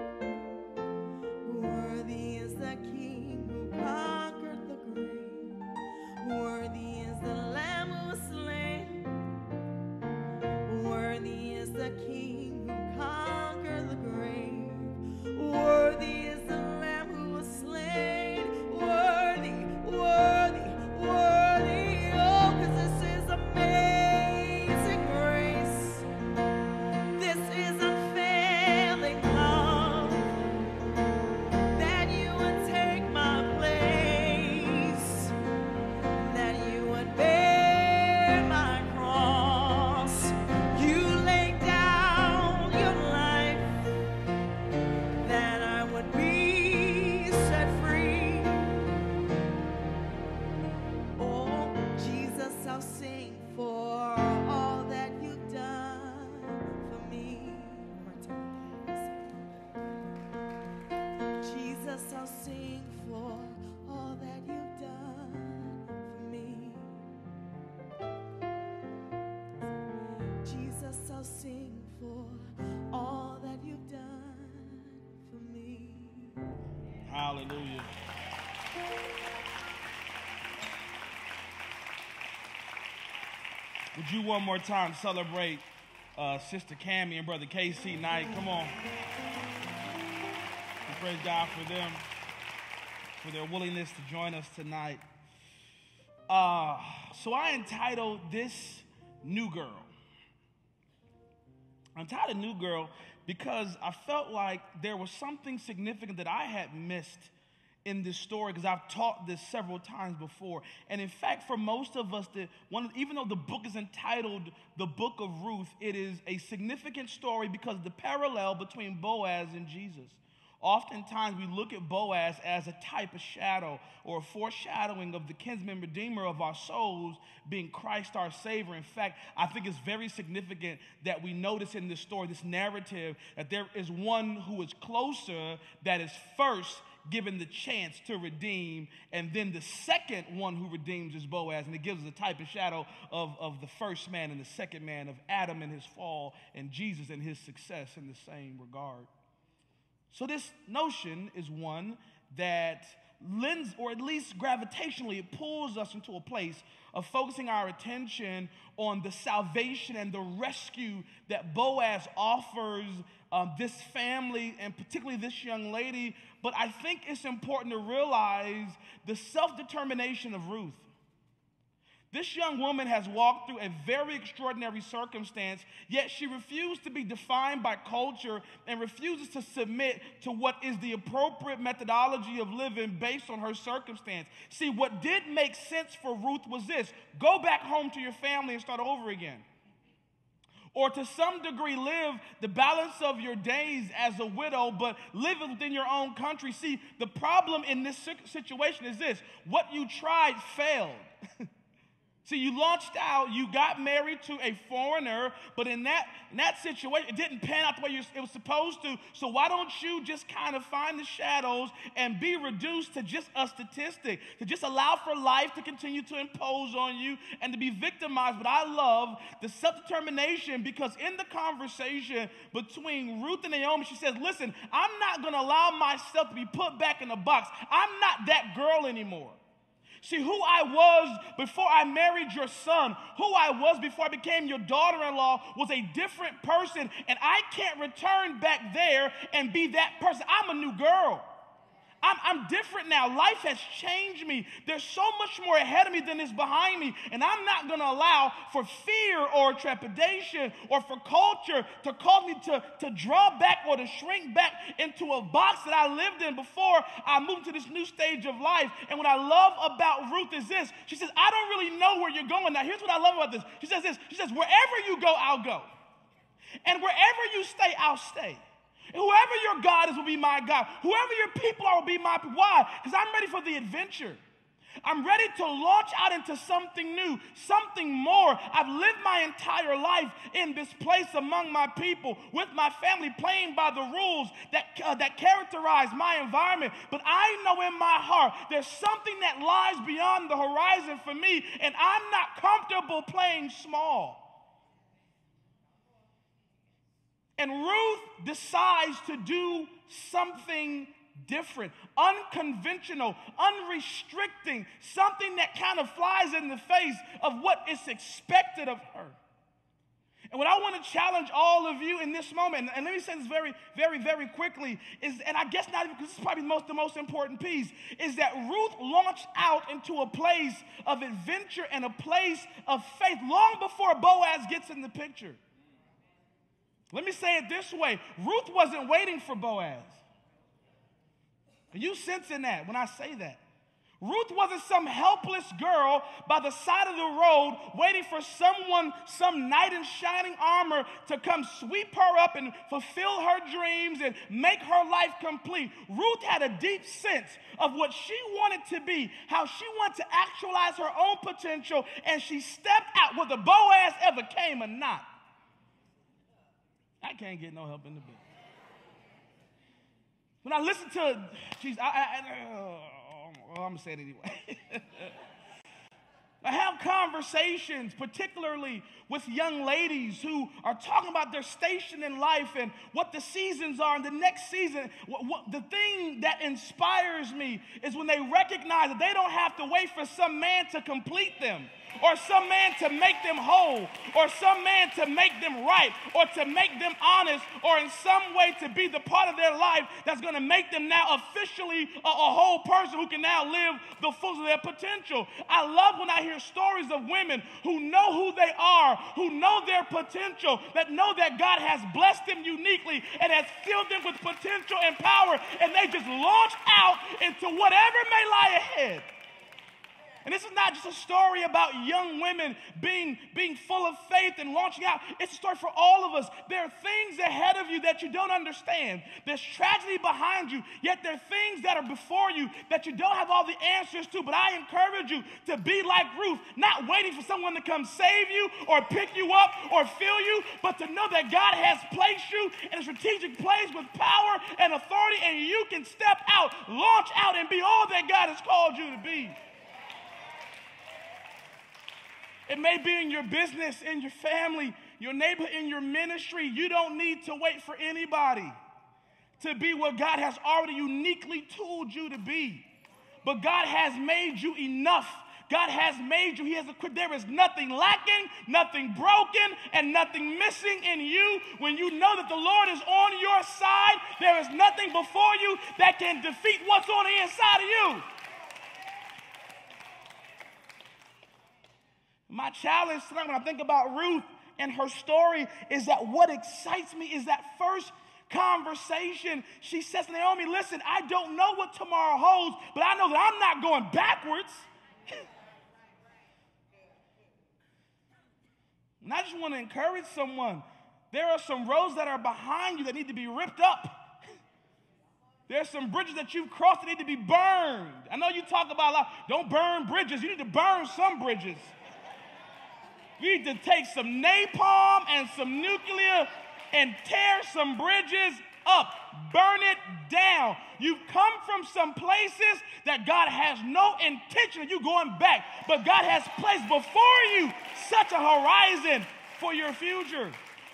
Worthy is the King who conquered the grave. Worthy is the Lamb who was slain. Worthy is the King who conquered the grave. Worthy is the Lamb who was slain. Worthy, worthy, worthy. Oh, 'cause this is amazing grace. This is unfailing love. That you would take my place. That you would bear my cross. You laid down your life. That I would be set free. Oh, Jesus, I'll sing for all that you've done for me. One more time. Jesus, I'll sing for all that you've done for me. Jesus, I'll sing for all that you've done for me. Hallelujah. Would you one more time celebrate Sister Cammie and Brother KC Knight? Come on. We praise God for them, for their willingness to join us tonight. So I entitled this New Girl. I entitled New Girl because I felt like there was something significant that I had missed in this story, because I've taught this several times before. And in fact, for most of us, even though the book is entitled The Book of Ruth, it is a significant story because of the parallel between Boaz and Jesus. Oftentimes, we look at Boaz as a type of shadow or a foreshadowing of the kinsman redeemer of our souls being Christ our Savior. In fact, I think it's very significant that we notice in this story, this narrative, that there is one who is closer that is first given the chance to redeem, and then the second one who redeems is Boaz, and it gives us a type and shadow of the first man and the second man, of Adam and his fall, and Jesus and his success in the same regard. So this notion is one that lends, or at least gravitationally, it pulls us into a place of focusing our attention on the salvation and the rescue that Boaz offers this family, and particularly this young lady. But I think it's important to realize the self-determination of Ruth. This young woman has walked through a very extraordinary circumstance, yet she refused to be defined by culture and refuses to submit to what is the appropriate methodology of living based on her circumstance. See, what did make sense for Ruth was this: go back home to your family and start over again. Or to some degree, live the balance of your days as a widow, but live within your own country. See, the problem in this situation is this: what you tried failed. See, you launched out, you got married to a foreigner, but in that situation, it didn't pan out the way it was supposed to. So why don't you just kind of find the shadows and be reduced to just a statistic, to just allow for life to continue to impose on you and to be victimized? But I love the self-determination, because in the conversation between Ruth and Naomi, she says, listen, I'm not going to allow myself to be put back in a box. I'm not that girl anymore. See, who I was before I married your son, who I was before I became your daughter-in-law, was a different person, and I can't return back there and be that person. I'm a new girl. I'm different now. Life has changed me. There's so much more ahead of me than is behind me, and I'm not going to allow for fear or trepidation or for culture to cause me to draw back or to shrink back into a box that I lived in before I moved to this new stage of life. And what I love about Ruth is this. She says, I don't really know where you're going. Now, here's what I love about this. She says this. She says, wherever you go, I'll go. And wherever you stay, I'll stay. Whoever your God is will be my God. Whoever your people are will be my people. Why? Because I'm ready for the adventure. I'm ready to launch out into something new, something more. I've lived my entire life in this place among my people, with my family, playing by the rules that characterize my environment. But I know in my heart there's something that lies beyond the horizon for me, and I'm not comfortable playing small. And Ruth decides to do something different, unconventional, unrestricting, something that kind of flies in the face of what is expected of her. And what I want to challenge all of you in this moment, and let me say this very, very, very quickly, is, and I guess not even because this is probably the most important piece, is that Ruth launched out into a place of adventure and a place of faith long before Boaz gets in the picture. Let me say it this way. Ruth wasn't waiting for Boaz. Are you sensing that when I say that? Ruth wasn't some helpless girl by the side of the road waiting for someone, some knight in shining armor to come sweep her up and fulfill her dreams and make her life complete. Ruth had a deep sense of what she wanted to be, how she wanted to actualize her own potential, and she stepped out whether Boaz ever came or not. I can't get no help in the business. When I listen to, geez, I'm going to say it anyway. I have conversations, particularly with young ladies who are talking about their station in life and what the seasons are in the next season. The thing that inspires me is when they recognize that they don't have to wait for some man to complete them, or some man to make them whole, or some man to make them right, or to make them honest, or in some way to be the part of their life that's going to make them now officially a whole person who can now live the fullness of their potential. I love when I hear stories of women who know who they are, who know their potential, that know that God has blessed them uniquely and has filled them with potential and power, and they just launch out into whatever may lie ahead. And this is not just a story about young women being full of faith and launching out. It's a story for all of us. There are things ahead of you that you don't understand. There's tragedy behind you, yet there are things that are before you that you don't have all the answers to. But I encourage you to be like Ruth, not waiting for someone to come save you or pick you up or fill you, but to know that God has placed you in a strategic place with power and authority, and you can step out, launch out, and be all that God has called you to be. It may be in your business, in your family, your neighbor, in your ministry. You don't need to wait for anybody to be what God has already uniquely tooled you to be. But God has made you enough. God has made you. He has equipped. There is nothing lacking, nothing broken, and nothing missing in you. When you know that the Lord is on your side, there is nothing before you that can defeat what's on the inside of you. My challenge tonight when I think about Ruth and her story is that what excites me is that first conversation. She says to Naomi, listen, I don't know what tomorrow holds, but I know that I'm not going backwards. And I just want to encourage someone. There are some roads that are behind you that need to be ripped up. There's some bridges that you've crossed that need to be burned. I know you talk about, like, don't burn bridges. You need to burn some bridges. You need to take some napalm and some nuclear and tear some bridges up. Burn it down. You've come from some places that God has no intention of you going back, but God has placed before you such a horizon for your future.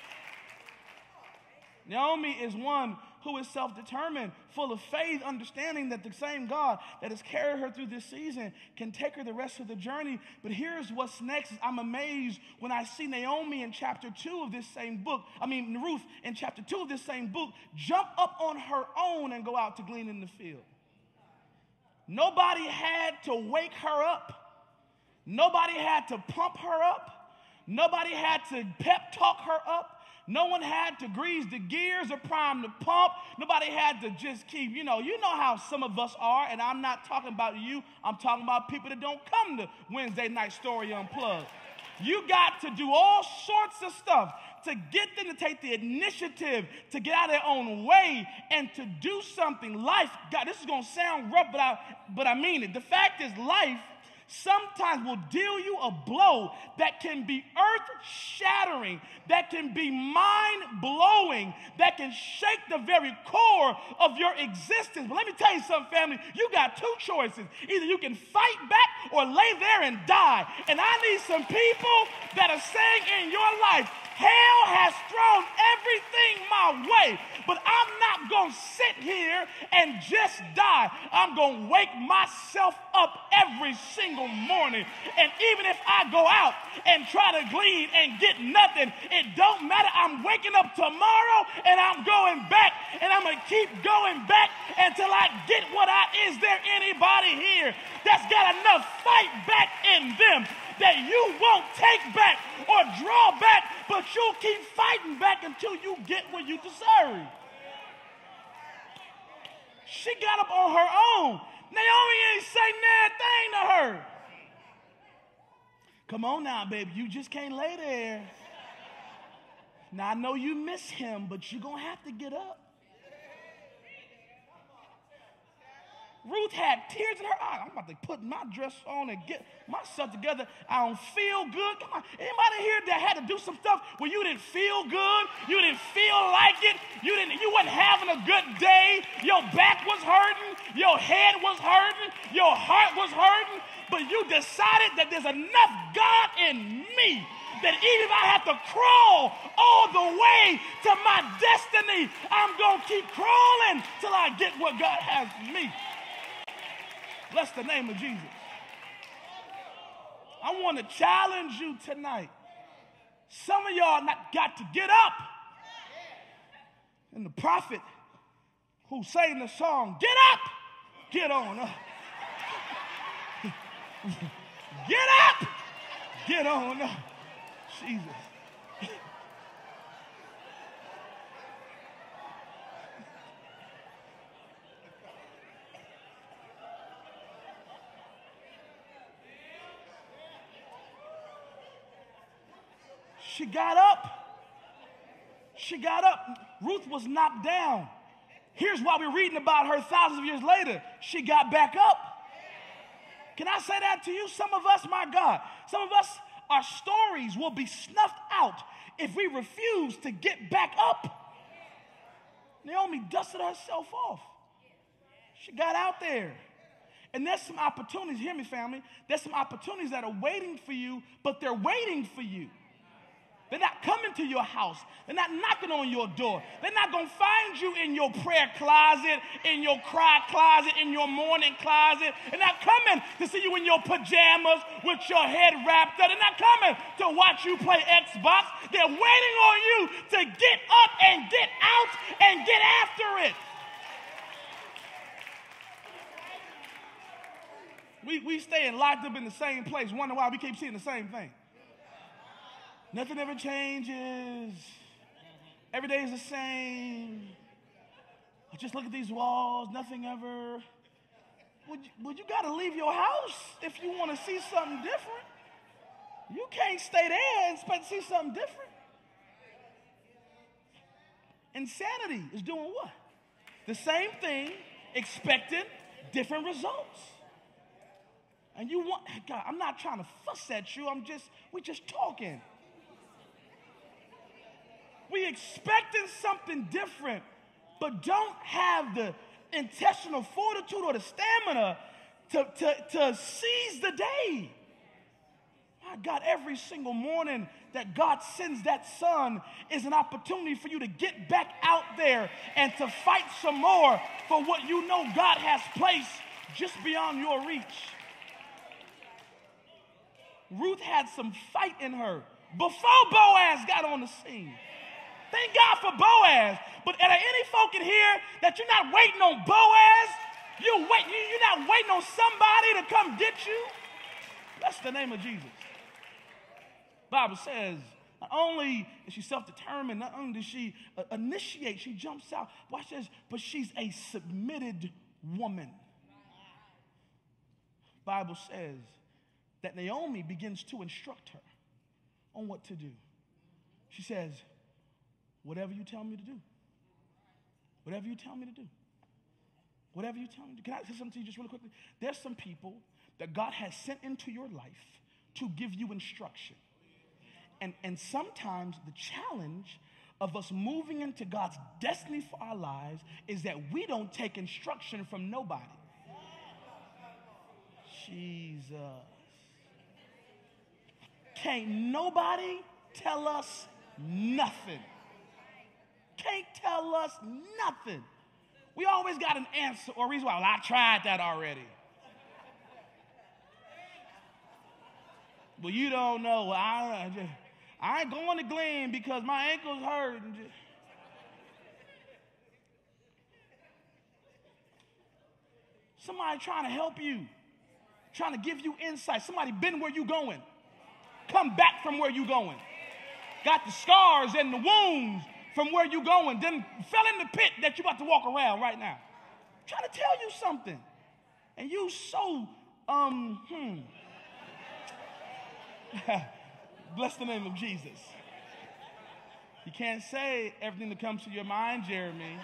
Naomi is one who is self-determined, full of faith, understanding that the same God that has carried her through this season can take her the rest of the journey. But here's what's next. I'm amazed when I see Naomi in chapter 2 of this same book, Ruth in chapter 2 of this same book, jump up on her own and go out to glean in the field. Nobody had to wake her up. Nobody had to pump her up. Nobody had to pep talk her up. No one had to grease the gears or prime the pump. Nobody had to just keep, you know how some of us are, and I'm not talking about you. I'm talking about people that don't come to Wednesday Night Story Unplugged. You got to do all sorts of stuff to get them to take the initiative to get out of their own way and to do something. Life, God, this is going to sound rough, but I mean it. The fact is, life sometimes will deal you a blow that can be earth-shattering, that can be mind-blowing, that can shake the very core of your existence. But let me tell you something, family. You got two choices. Either you can fight back or lay there and die. And I need some people that are saying in your life, hell has thrown everything my way, but I'm not going to sit here and just die. I'm going to wake myself up every single morning. And even if I go out and try to glean and get nothing, it don't matter. I'm waking up tomorrow and I'm going back, and I'm going to keep going back until I get what Is there anybody here that's got enough fight back in them that you won't take back or draw back, but you'll keep fighting back until you get what you deserve? She got up on her own. Naomi ain't say nothing to her. Come on now, baby. You just can't lay there. Now, I know you miss him, but you're going to have to get up. Ruth had tears in her eyes. I'm about to put my dress on and get myself together. I don't feel good. Come on. Anybody here that had to do some stuff where you didn't feel good? You didn't feel like it? You wasn't having a good day? Your back was hurting? Your head was hurting? Your heart was hurting? But you decided that there's enough God in me that even if I have to crawl all the way to my destiny, I'm going to keep crawling till I get what God has for me. Bless the name of Jesus. I want to challenge you tonight. Some of y'all not got to get up. And the prophet who sang the song, get up, get on up. Get up, get on up. Jesus. She got up. She got up. Ruth was knocked down. Here's why we're reading about her thousands of years later. She got back up. Can I say that to you? Some of us, my God, some of us, our stories will be snuffed out if we refuse to get back up. Naomi dusted herself off. She got out there. And there's some opportunities. Hear me, family. There's some opportunities that are waiting for you, but they're waiting for you. They're not coming to your house. They're not knocking on your door. They're not going to find you in your prayer closet, in your cry closet, in your mourning closet. They're not coming to see you in your pajamas with your head wrapped up. They're not coming to watch you play Xbox. They're waiting on you to get up and get out and get after it. We staying locked up in the same place, wondering why we keep seeing the same thing. Nothing ever changes. Every day is the same. Just look at these walls. Nothing ever. Well, you got to leave your house if you want to see something different. You can't stay there and expect to see something different. Insanity is doing what? The same thing, expecting different results. And you want, God, I'm not trying to fuss at you. We're just talking. We expecting something different, but don't have the intestinal fortitude or the stamina to seize the day. My God, every single morning that God sends that sun is an opportunity for you to get back out there and to fight some more for what you know God has placed just beyond your reach. Ruth had some fight in her before Boaz got on the scene. Thank God for Boaz. But are there any folk in here that you're not waiting on Boaz? You're not waiting on somebody to come get you? That's the name of Jesus. The Bible says, not only is she self-determined, not only does she initiate, she jumps out. Watch this, but she's a submitted woman. The Bible says that Naomi begins to instruct her on what to do. She says, Whatever you tell me to do. Whatever you tell me to do. Whatever you tell me to do. Can I say something to you just really quickly? There's some people that God has sent into your life to give you instruction. And sometimes the challenge of us moving into God's destiny for our lives is that we don't take instruction from nobody. Jesus. Can't nobody tell us nothing. Can't tell us nothing. We always got an answer or a reason why. Well, I tried that already. Well, you don't know. Well, I ain't going to Glen because my ankle's hurt. Somebody trying to help you, trying to give you insight. Somebody been where you going. Come back from where you going. Got the scars and the wounds from where you going. Then fell in the pit that you about to walk around right now. I'm trying to tell you something. And you so, bless the name of Jesus. You can't say everything that comes to your mind, Jeremy.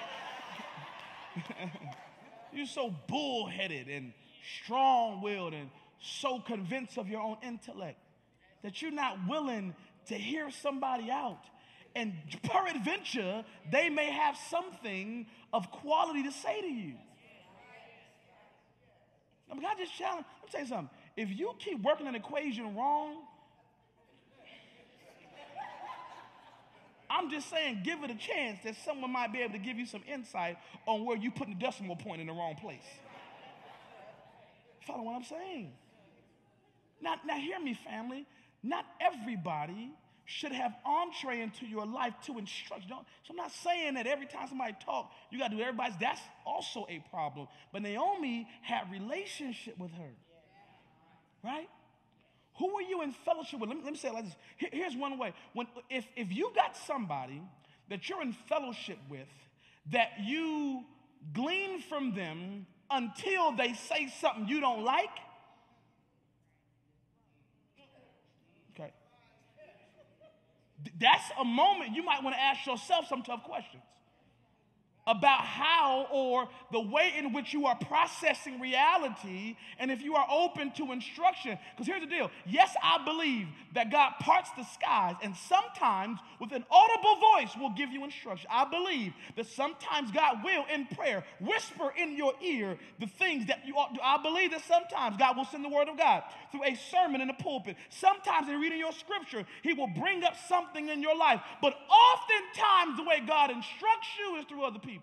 You're so bullheaded and strong-willed and so convinced of your own intellect that you're not willing to hear somebody out. And peradventure, they may have something of quality to say to you. I mean, I just challenge. Let me tell you something. If you keep working an equation wrong, I'm just saying, give it a chance that someone might be able to give you some insight on where you put the decimal point in the wrong place. Follow what I'm saying? Now hear me, family. Not everybody should have entree into your life to instruct. So I'm not saying that every time somebody talks, you got to do everybody's. That's also a problem. But Naomi had relationship with her. Right? Who are you in fellowship with? Let me say it like this. Here's one way. If you got somebody that you're in fellowship with, that you glean from them until they say something you don't like, okay, that's a moment you might want to ask yourself some tough questions about how or the way in which you are processing reality and if you are open to instruction. Because here's the deal. Yes, I believe that God parts the skies and sometimes with an audible voice will give you instruction. I believe that sometimes God will, in prayer, whisper in your ear the things that you ought to do. I believe that sometimes God will send the word of God through a sermon in the pulpit. Sometimes in reading your scripture, he will bring up something in your life. But oftentimes the way God instructs you is through other people.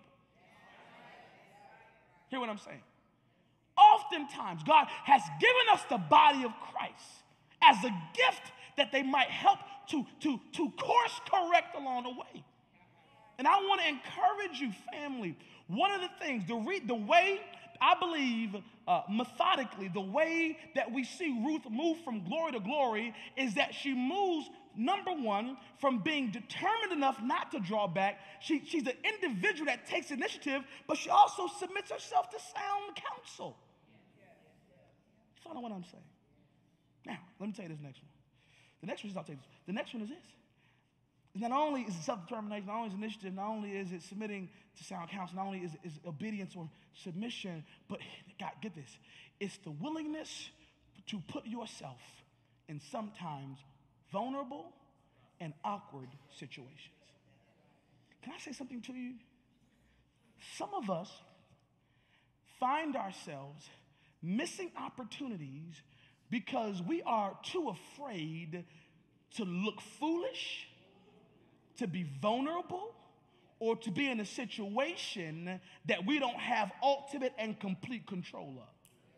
Hear what I'm saying? Oftentimes, God has given us the body of Christ as a gift that they might help to course correct along the way. And I want to encourage you, family. One of the things, the way, I believe, methodically, the way that we see Ruth move from glory to glory is that she moves, number one, from being determined enough not to draw back. She's an individual that takes initiative, but she also submits herself to sound counsel. You follow what I'm saying? Now, let me tell you this next one. The next one is, I'll tell you this. The next one is this. Not only is it self-determination, not only is it initiative, not only is it submitting to sound counsel, not only is it obedience or submission, but, God, get this, it's the willingness to put yourself in sometimes vulnerable and awkward situations. Can I say something to you? Some of us find ourselves missing opportunities because we are too afraid to look foolish, to be vulnerable, or to be in a situation that we don't have ultimate and complete control of.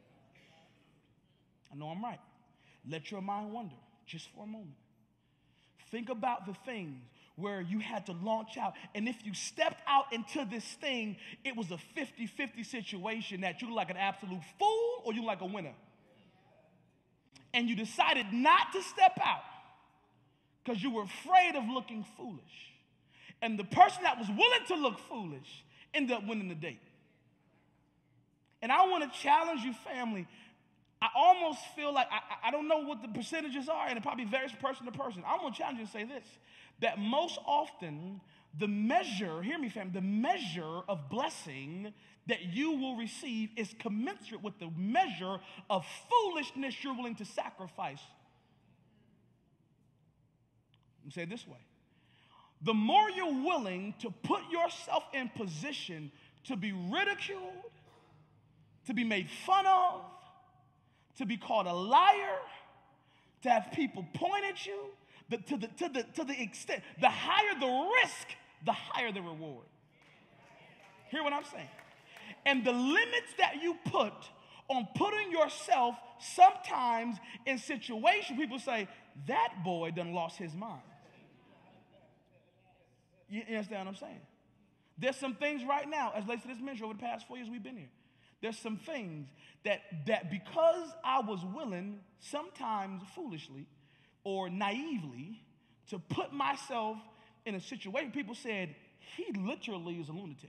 I know I'm right. Let your mind wander just for a moment. Think about the things where you had to launch out, and if you stepped out into this thing, it was a 50-50 situation that you look like an absolute fool or you look like a winner. And you decided not to step out because you were afraid of looking foolish. And the person that was willing to look foolish ended up winning the date. And I want to challenge you, family. I almost feel like, I don't know what the percentages are, and it probably varies person to person. I'm going to challenge you and say this, that most often the measure, hear me fam, the measure of blessing that you will receive is commensurate with the measure of foolishness you're willing to sacrifice. Let me say it this way. The more you're willing to put yourself in position to be ridiculed, to be made fun of, to be called a liar, to have people point at you, to the extent, the higher the risk, the higher the reward. Hear what I'm saying? And the limits that you put on putting yourself sometimes in situations, people say, that boy done lost his mind. You understand what I'm saying? There's some things right now, as relates to this ministry over the past 4 years we've been here. There's some things that because I was willing, sometimes foolishly or naively, to put myself in a situation, people said, he literally is a lunatic.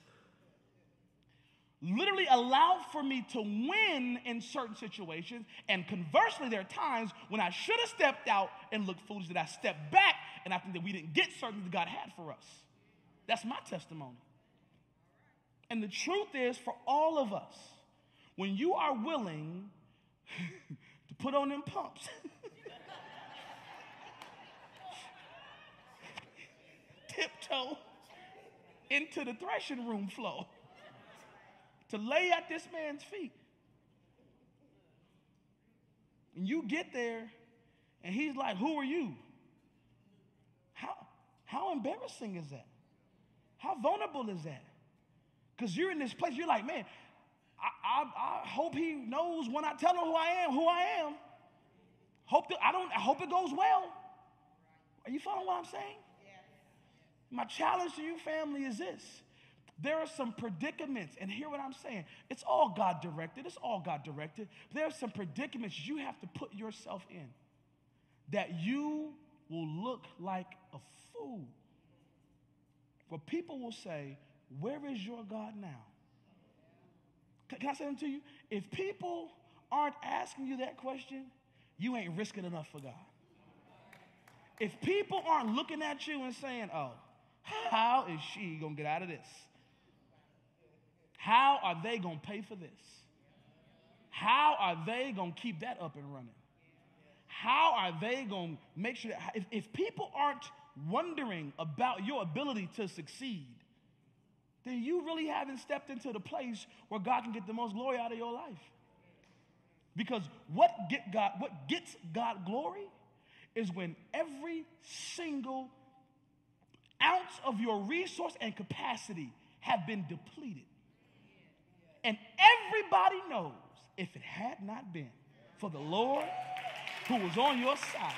Literally allowed for me to win in certain situations, and conversely, there are times when I should have stepped out and looked foolish, that I stepped back, and I think that we didn't get certain that God had for us. That's my testimony. And the truth is, for all of us, when you are willing to put on them pumps, tiptoe into the threshing room floor, to lay at this man's feet. And you get there, and he's like, who are you? How embarrassing is that? How vulnerable is that? Because you're in this place, you're like, man, I hope he knows when I tell him who I am. I hope it goes well. Are you following what I'm saying? My challenge to you, family, is this. There are some predicaments, and hear what I'm saying. It's all God-directed. But there are some predicaments you have to put yourself in that you will look like a fool. For people will say, where is your God now? Can I say something to you? If people aren't asking you that question, you ain't risking enough for God. If people aren't looking at you and saying, oh, how is she going to get out of this? How are they going to pay for this? How are they going to keep that up and running? How are they going to make sure that if people aren't wondering about your ability to succeed, then you really haven't stepped into the place where God can get the most glory out of your life. Because what gets God glory is when every single ounce of your resource and capacity have been depleted. And everybody knows if it had not been for the Lord who was on your side.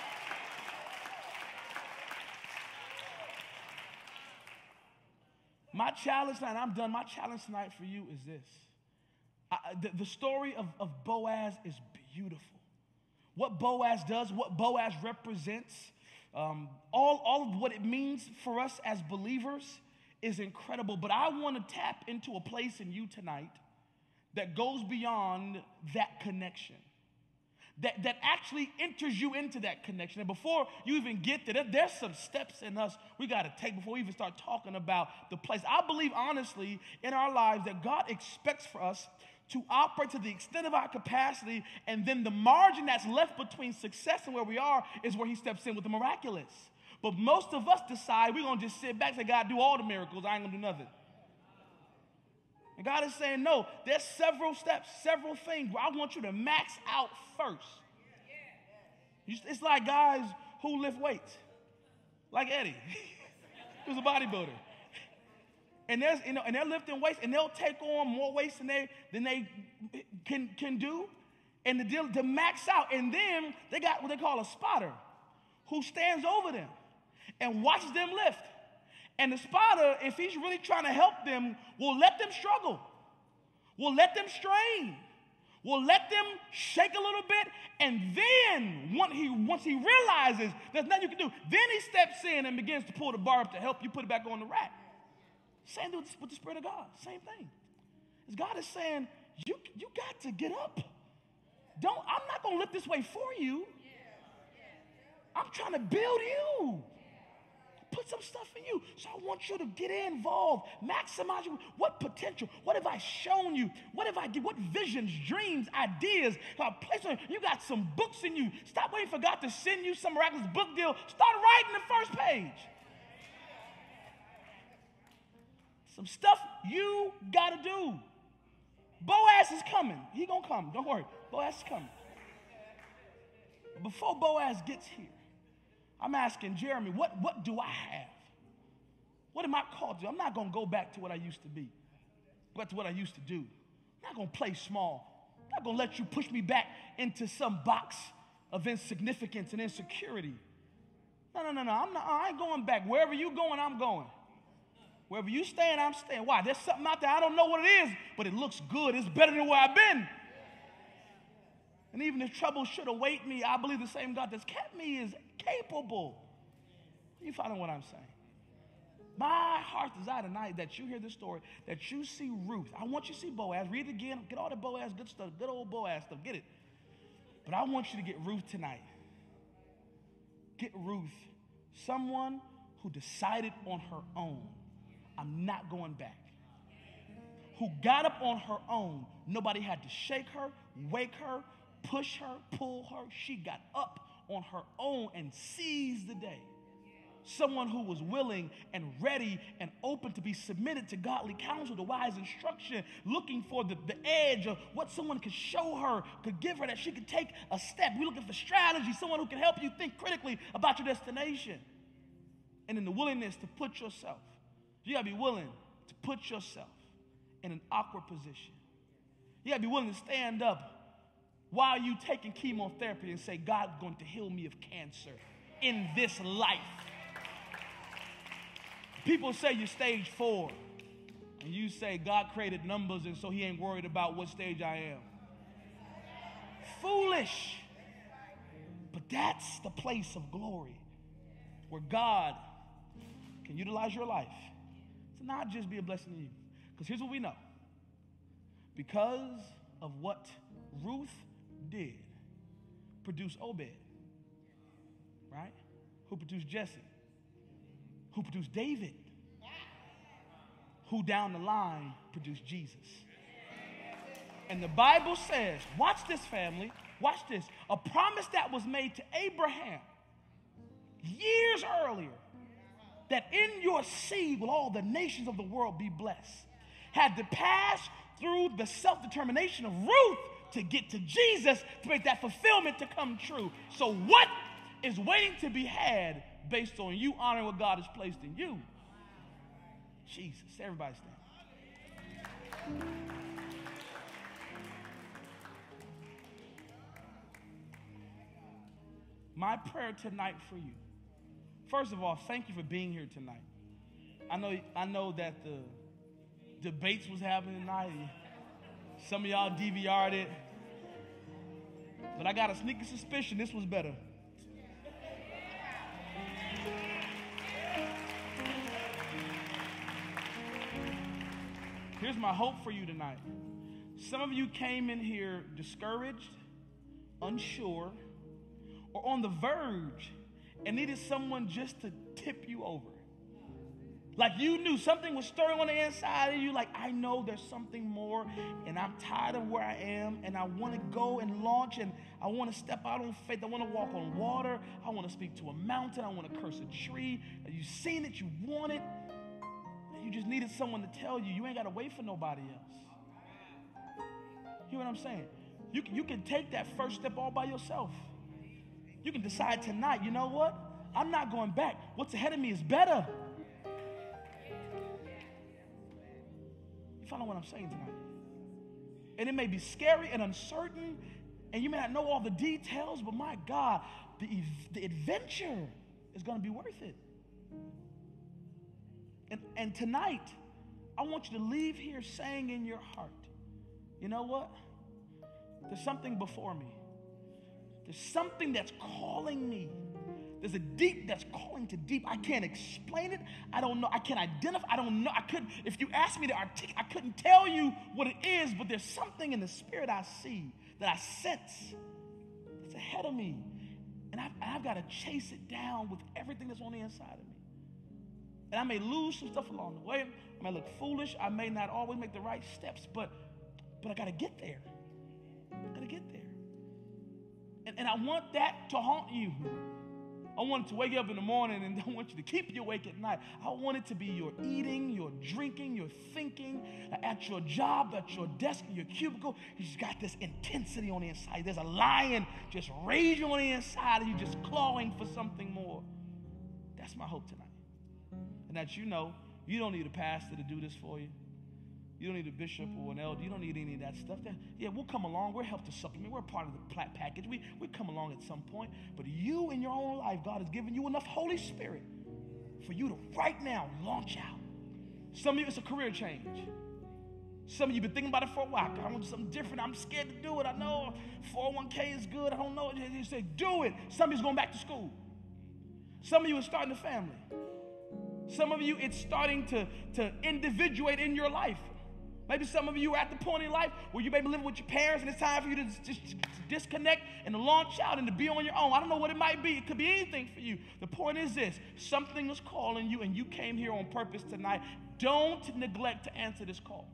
My challenge tonight, and I'm done, my challenge tonight for you is this. The story of Boaz is beautiful. What Boaz does, what Boaz represents, all of what it means for us as believers is incredible. But I want to tap into a place in you tonight that goes beyond that connection. That actually enters you into that connection. And before you even get there, there's some steps in us we got to take before we even start talking about the place. I believe, honestly, in our lives that God expects for us to operate to the extent of our capacity, and then the margin that's left between success and where we are is where he steps in with the miraculous. But most of us decide we're going to just sit back and say, God, do all the miracles. I ain't going to do nothing. And God is saying, no, there's several steps, several things where I want you to max out first. It's like guys who lift weights, like Eddie, who's a bodybuilder. And they're lifting weights, and they'll take on more weights than they can do, and the deal to max out. And then they got what they call a spotter, who stands over them and watches them lift. And the spotter, if he's really trying to help them, will let them struggle, will let them strain, will let them shake a little bit, and then once he realizes there's nothing you can do, then he steps in and begins to pull the bar up to help you put it back on the rack. Same thing with the Spirit of God, same thing. As God is saying, you got to get up. I'm not going to lift this way for you. I'm trying to build you. put some stuff in you. So I want you to get involved, maximize what potential, what have I shown you, what have I did, what visions, dreams, ideas have I placed on you. You got some books in you. Stop waiting for God to send you some miraculous book deal. Start writing the first page. Some stuff you got to do. Boaz is coming. He going to come. Don't worry. Boaz is coming. But before Boaz gets here, I'm asking Jeremy, what do I have? What am I called to? I'm not going to go back to what I used to be. Back to what I used to do. I'm not going to play small. I'm not going to let you push me back into some box of insignificance and insecurity. No. I ain't going back. Wherever you going, I'm going. Wherever you staying, I'm staying. Why? There's something out there. I don't know what it is, but it looks good. It's better than where I've been. And even if trouble should await me, I believe the same God that's kept me is capable. You follow what I'm saying? My heart's desire tonight that you hear this story, that you see Ruth. I want you to see Boaz. Read it again. Get all the Boaz good stuff, good old Boaz stuff. Get it. But I want you to get Ruth tonight. Get Ruth, someone who decided on her own, I'm not going back. Who got up on her own. Nobody had to shake her, wake her, push her, pull her. She got up on her own and seized the day. Someone who was willing and ready and open to be submitted to godly counsel, to wise instruction, looking for the edge of what someone could show her, could give her, that she could take a step. We're looking for strategy, someone who can help you think critically about your destination. And in the willingness to put yourself, you got to be willing to put yourself in an awkward position. You got to be willing to stand up while you taking chemotherapy and say, God's going to heal me of cancer in this life. People say you're stage 4, and you say God created numbers, and so he ain't worried about what stage I am. Foolish. But that's the place of glory where God can utilize your life to not just be a blessing to you. Because here's what we know. Because of what Ruth did, produced Obed, right? Who produced Jesse? Who produced David? Who down the line produced Jesus? And the Bible says, watch this, family, watch this. A promise that was made to Abraham years earlier, that in your seed will all the nations of the world be blessed, had to pass through the self-determination of Ruth to get to Jesus, to make that fulfillment to come true. So what is waiting to be had based on you honoring what God has placed in you? Jesus. Everybody stand. My prayer tonight for you. First of all, thank you for being here tonight. I know that the debates was happening tonight. Some of y'all DVR'd it. But I got a sneaky suspicion this was better. Here's my hope for you tonight. Some of you came in here discouraged, unsure, or on the verge and needed someone just to tip you over. Like you knew something was stirring on the inside of you, like I know there's something more and I'm tired of where I am and I want to go and launch and I want to step out on faith. I want to walk on water. I want to speak to a mountain. I want to curse a tree. You've seen it. You want it. You just needed someone to tell you. You ain't got to wait for nobody else. You know what I'm saying? You can take that first step all by yourself. You can decide tonight, you know what? I'm not going back. What's ahead of me is better. You follow what I'm saying tonight? And it may be scary and uncertain, and you may not know all the details, but my God, the adventure is going to be worth it. And tonight, I want you to leave here saying in your heart, you know what? There's something before me. There's something that's calling me. There's a deep that's calling to deep. I can't explain it. I don't know. I can't identify. I don't know. I couldn't. If you asked me to articulate, I couldn't tell you what it is, but there's something in the spirit I see, that I sense, that's ahead of me. And I've got to chase it down with everything that's on the inside of me. And I may lose some stuff along the way. I may look foolish. I may not always make the right steps, but I got to get there. I got to get there. And I want that to haunt you. I want it to wake you up in the morning, and I want you to keep you awake at night. I want it to be your eating, your drinking, your thinking, at your job, at your desk, in your cubicle. You just got this intensity on the inside. There's a lion just raging on the inside, and you're just clawing for something more. That's my hope tonight. And that you know you don't need a pastor to do this for you. You don't need a bishop or an elder. You don't need any of that stuff. Yeah, we'll come along. We're help to supplement. We're part of the package. We come along at some point. But you in your own life, God has given you enough Holy Spirit for you to right now launch out. Some of you, it's a career change. Some of you have been thinking about it for a while. God, I want something different. I'm scared to do it. I know 401k is good. I don't know. You say, do it. Some of you is going back to school. Some of you are starting a family. Some of you, it's starting to individuate in your life. Maybe some of you are at the point in life where you may be living with your parents and it's time for you to just disconnect and to launch out and to be on your own. I don't know what it might be. It could be anything for you. The point is this: something is calling you and you came here on purpose tonight. Don't neglect to answer this call.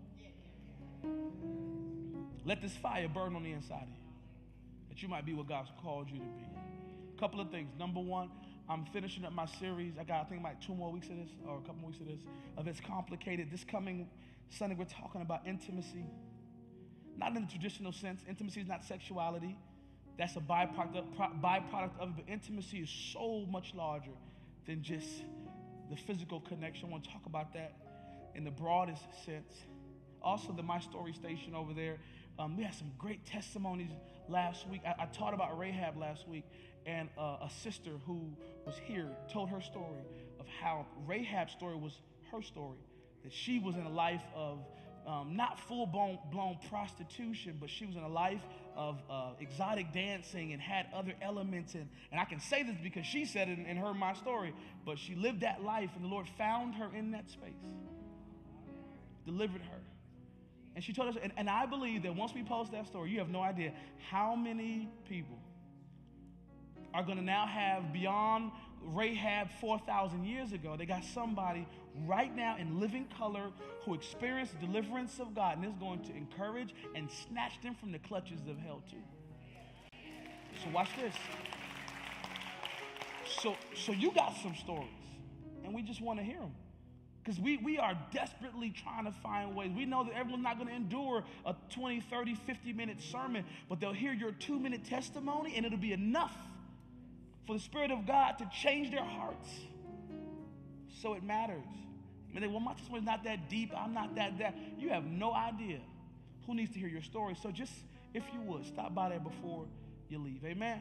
Let this fire burn on the inside of you, that you might be what God's called you to be. A couple of things. Number one, I'm finishing up my series. I think like 2 more weeks of this, or a couple more weeks of this, of It's Complicated. This coming Sunday, we're talking about intimacy. Not in the traditional sense. Intimacy is not sexuality. That's a byproduct of it. But intimacy is so much larger than just the physical connection. I want to talk about that in the broadest sense. Also, the My Story station over there, we had some great testimonies last week. I taught about Rahab last week, and a sister who was here told her story of how Rahab's story was her story. That she was in a life of not full-blown prostitution, but she was in a life of exotic dancing and had other elements. And I can say this because she said it and heard my story, but she lived that life, and the Lord found her in that space, delivered her. And she told us, and I believe that once we post that story, you have no idea how many people are going to now have, beyond Rahab 4,000 years ago, they got somebody right now in living color who experienced deliverance of God, and is going to encourage and snatch them from the clutches of hell too. So watch this. So you got some stories, and we just want to hear them. Because we are desperately trying to find ways. We know that everyone's not going to endure a 20, 30, 50-minute sermon, but they'll hear your 2-minute testimony, and it'll be enough for the Spirit of God to change their hearts. So it matters. I mean, well, my testimony is not that deep. I'm not that. You have no idea who needs to hear your story. So just, if you would, stop by there before you leave. Amen?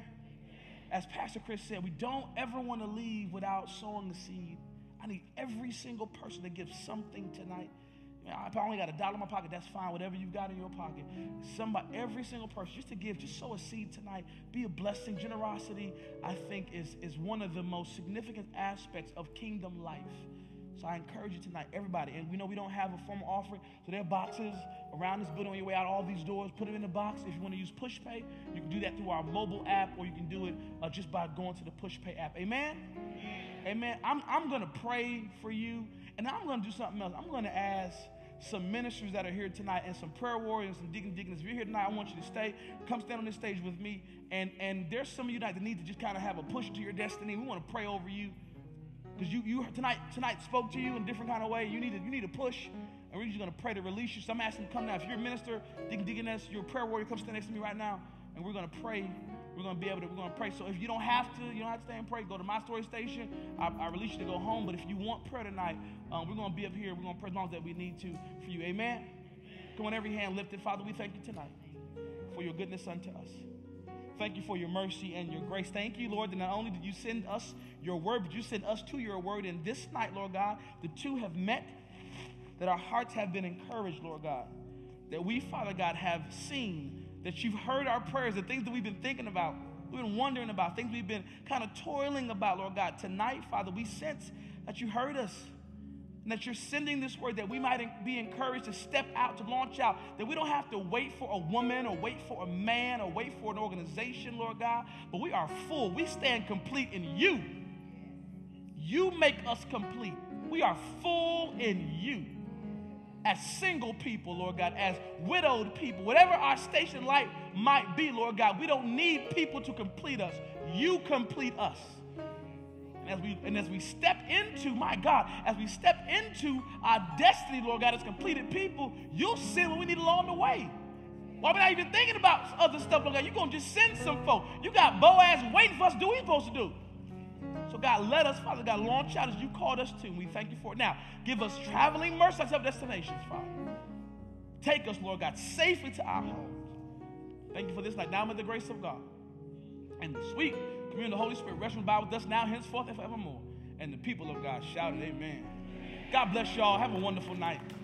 As Pastor Chris said, we don't ever want to leave without sowing the seed. I need every single person to give something tonight. If I only got $1 in my pocket, that's fine. Whatever you've got in your pocket. Every single person, just to give, just sow a seed tonight. Be a blessing. Generosity, I think, is one of the most significant aspects of kingdom life. So I encourage you tonight, everybody. And we know we don't have a formal offering, so there are boxes around this building on your way out, all these doors. Put them in the box. If you want to use PushPay, you can do that through our mobile app, or you can do it just by going to the PushPay app. Amen? Amen. I'm going to pray for you, and I'm going to do something else. I'm going to ask some ministers that are here tonight and some prayer warriors and deacons. If you're here tonight, I want you to stay. Come stand on this stage with me. And there's some of you tonight that need to just kind of have a push to your destiny. We want to pray over you. Because you tonight spoke to you in a different kind of way. You need a push, and we're just going to pray to release you. So I'm asking you to come now. If you're a minister, deaconess, you're a prayer warrior, come stand next to me right now, and we're going to pray. We're going to pray. So if you don't have to stay and pray. Go to My Story Station. I release you to go home. But if you want prayer tonight, we're going to be up here. We're going to pray as long as we need to for you. Amen? Come on, every hand lifted. Father, we thank you tonight for your goodness unto us. Thank you for your mercy and your grace. Thank you, Lord, that not only did you send us your word, but you sent us to your word. And this night, Lord God, the two have met, that our hearts have been encouraged, Lord God, that we, Father God, have seen, that you've heard our prayers, the things that we've been thinking about, we've been wondering about, things we've been kind of toiling about, Lord God. Tonight, Father, we sense that you heard us, and that you're sending this word that we might be encouraged to step out, to launch out, that we don't have to wait for a woman or wait for a man or wait for an organization, Lord God, but we are full. We stand complete in you. You make us complete. We are full in you. As single people, Lord God, as widowed people, whatever our station in life might be, Lord God, we don't need people to complete us. You complete us. And as we step into, my God, as we step into our destiny, Lord God, as completed people, you'll send what we need along the way. Why we're not even thinking about other stuff, Lord God? You're going to just send some folk. You got Boaz waiting for us to do what we're supposed to do. So God, let us, Father God, launch out as you called us to, and we thank you for it. Now, give us traveling mercy to our destinations, Father. Take us, Lord God, safely to our homes. Thank you for this night. Now may the grace of God and the sweet communion of the Holy Spirit rest and abide with us now, henceforth, and forevermore. And the people of God shouted, amen. God bless y'all. Have a wonderful night.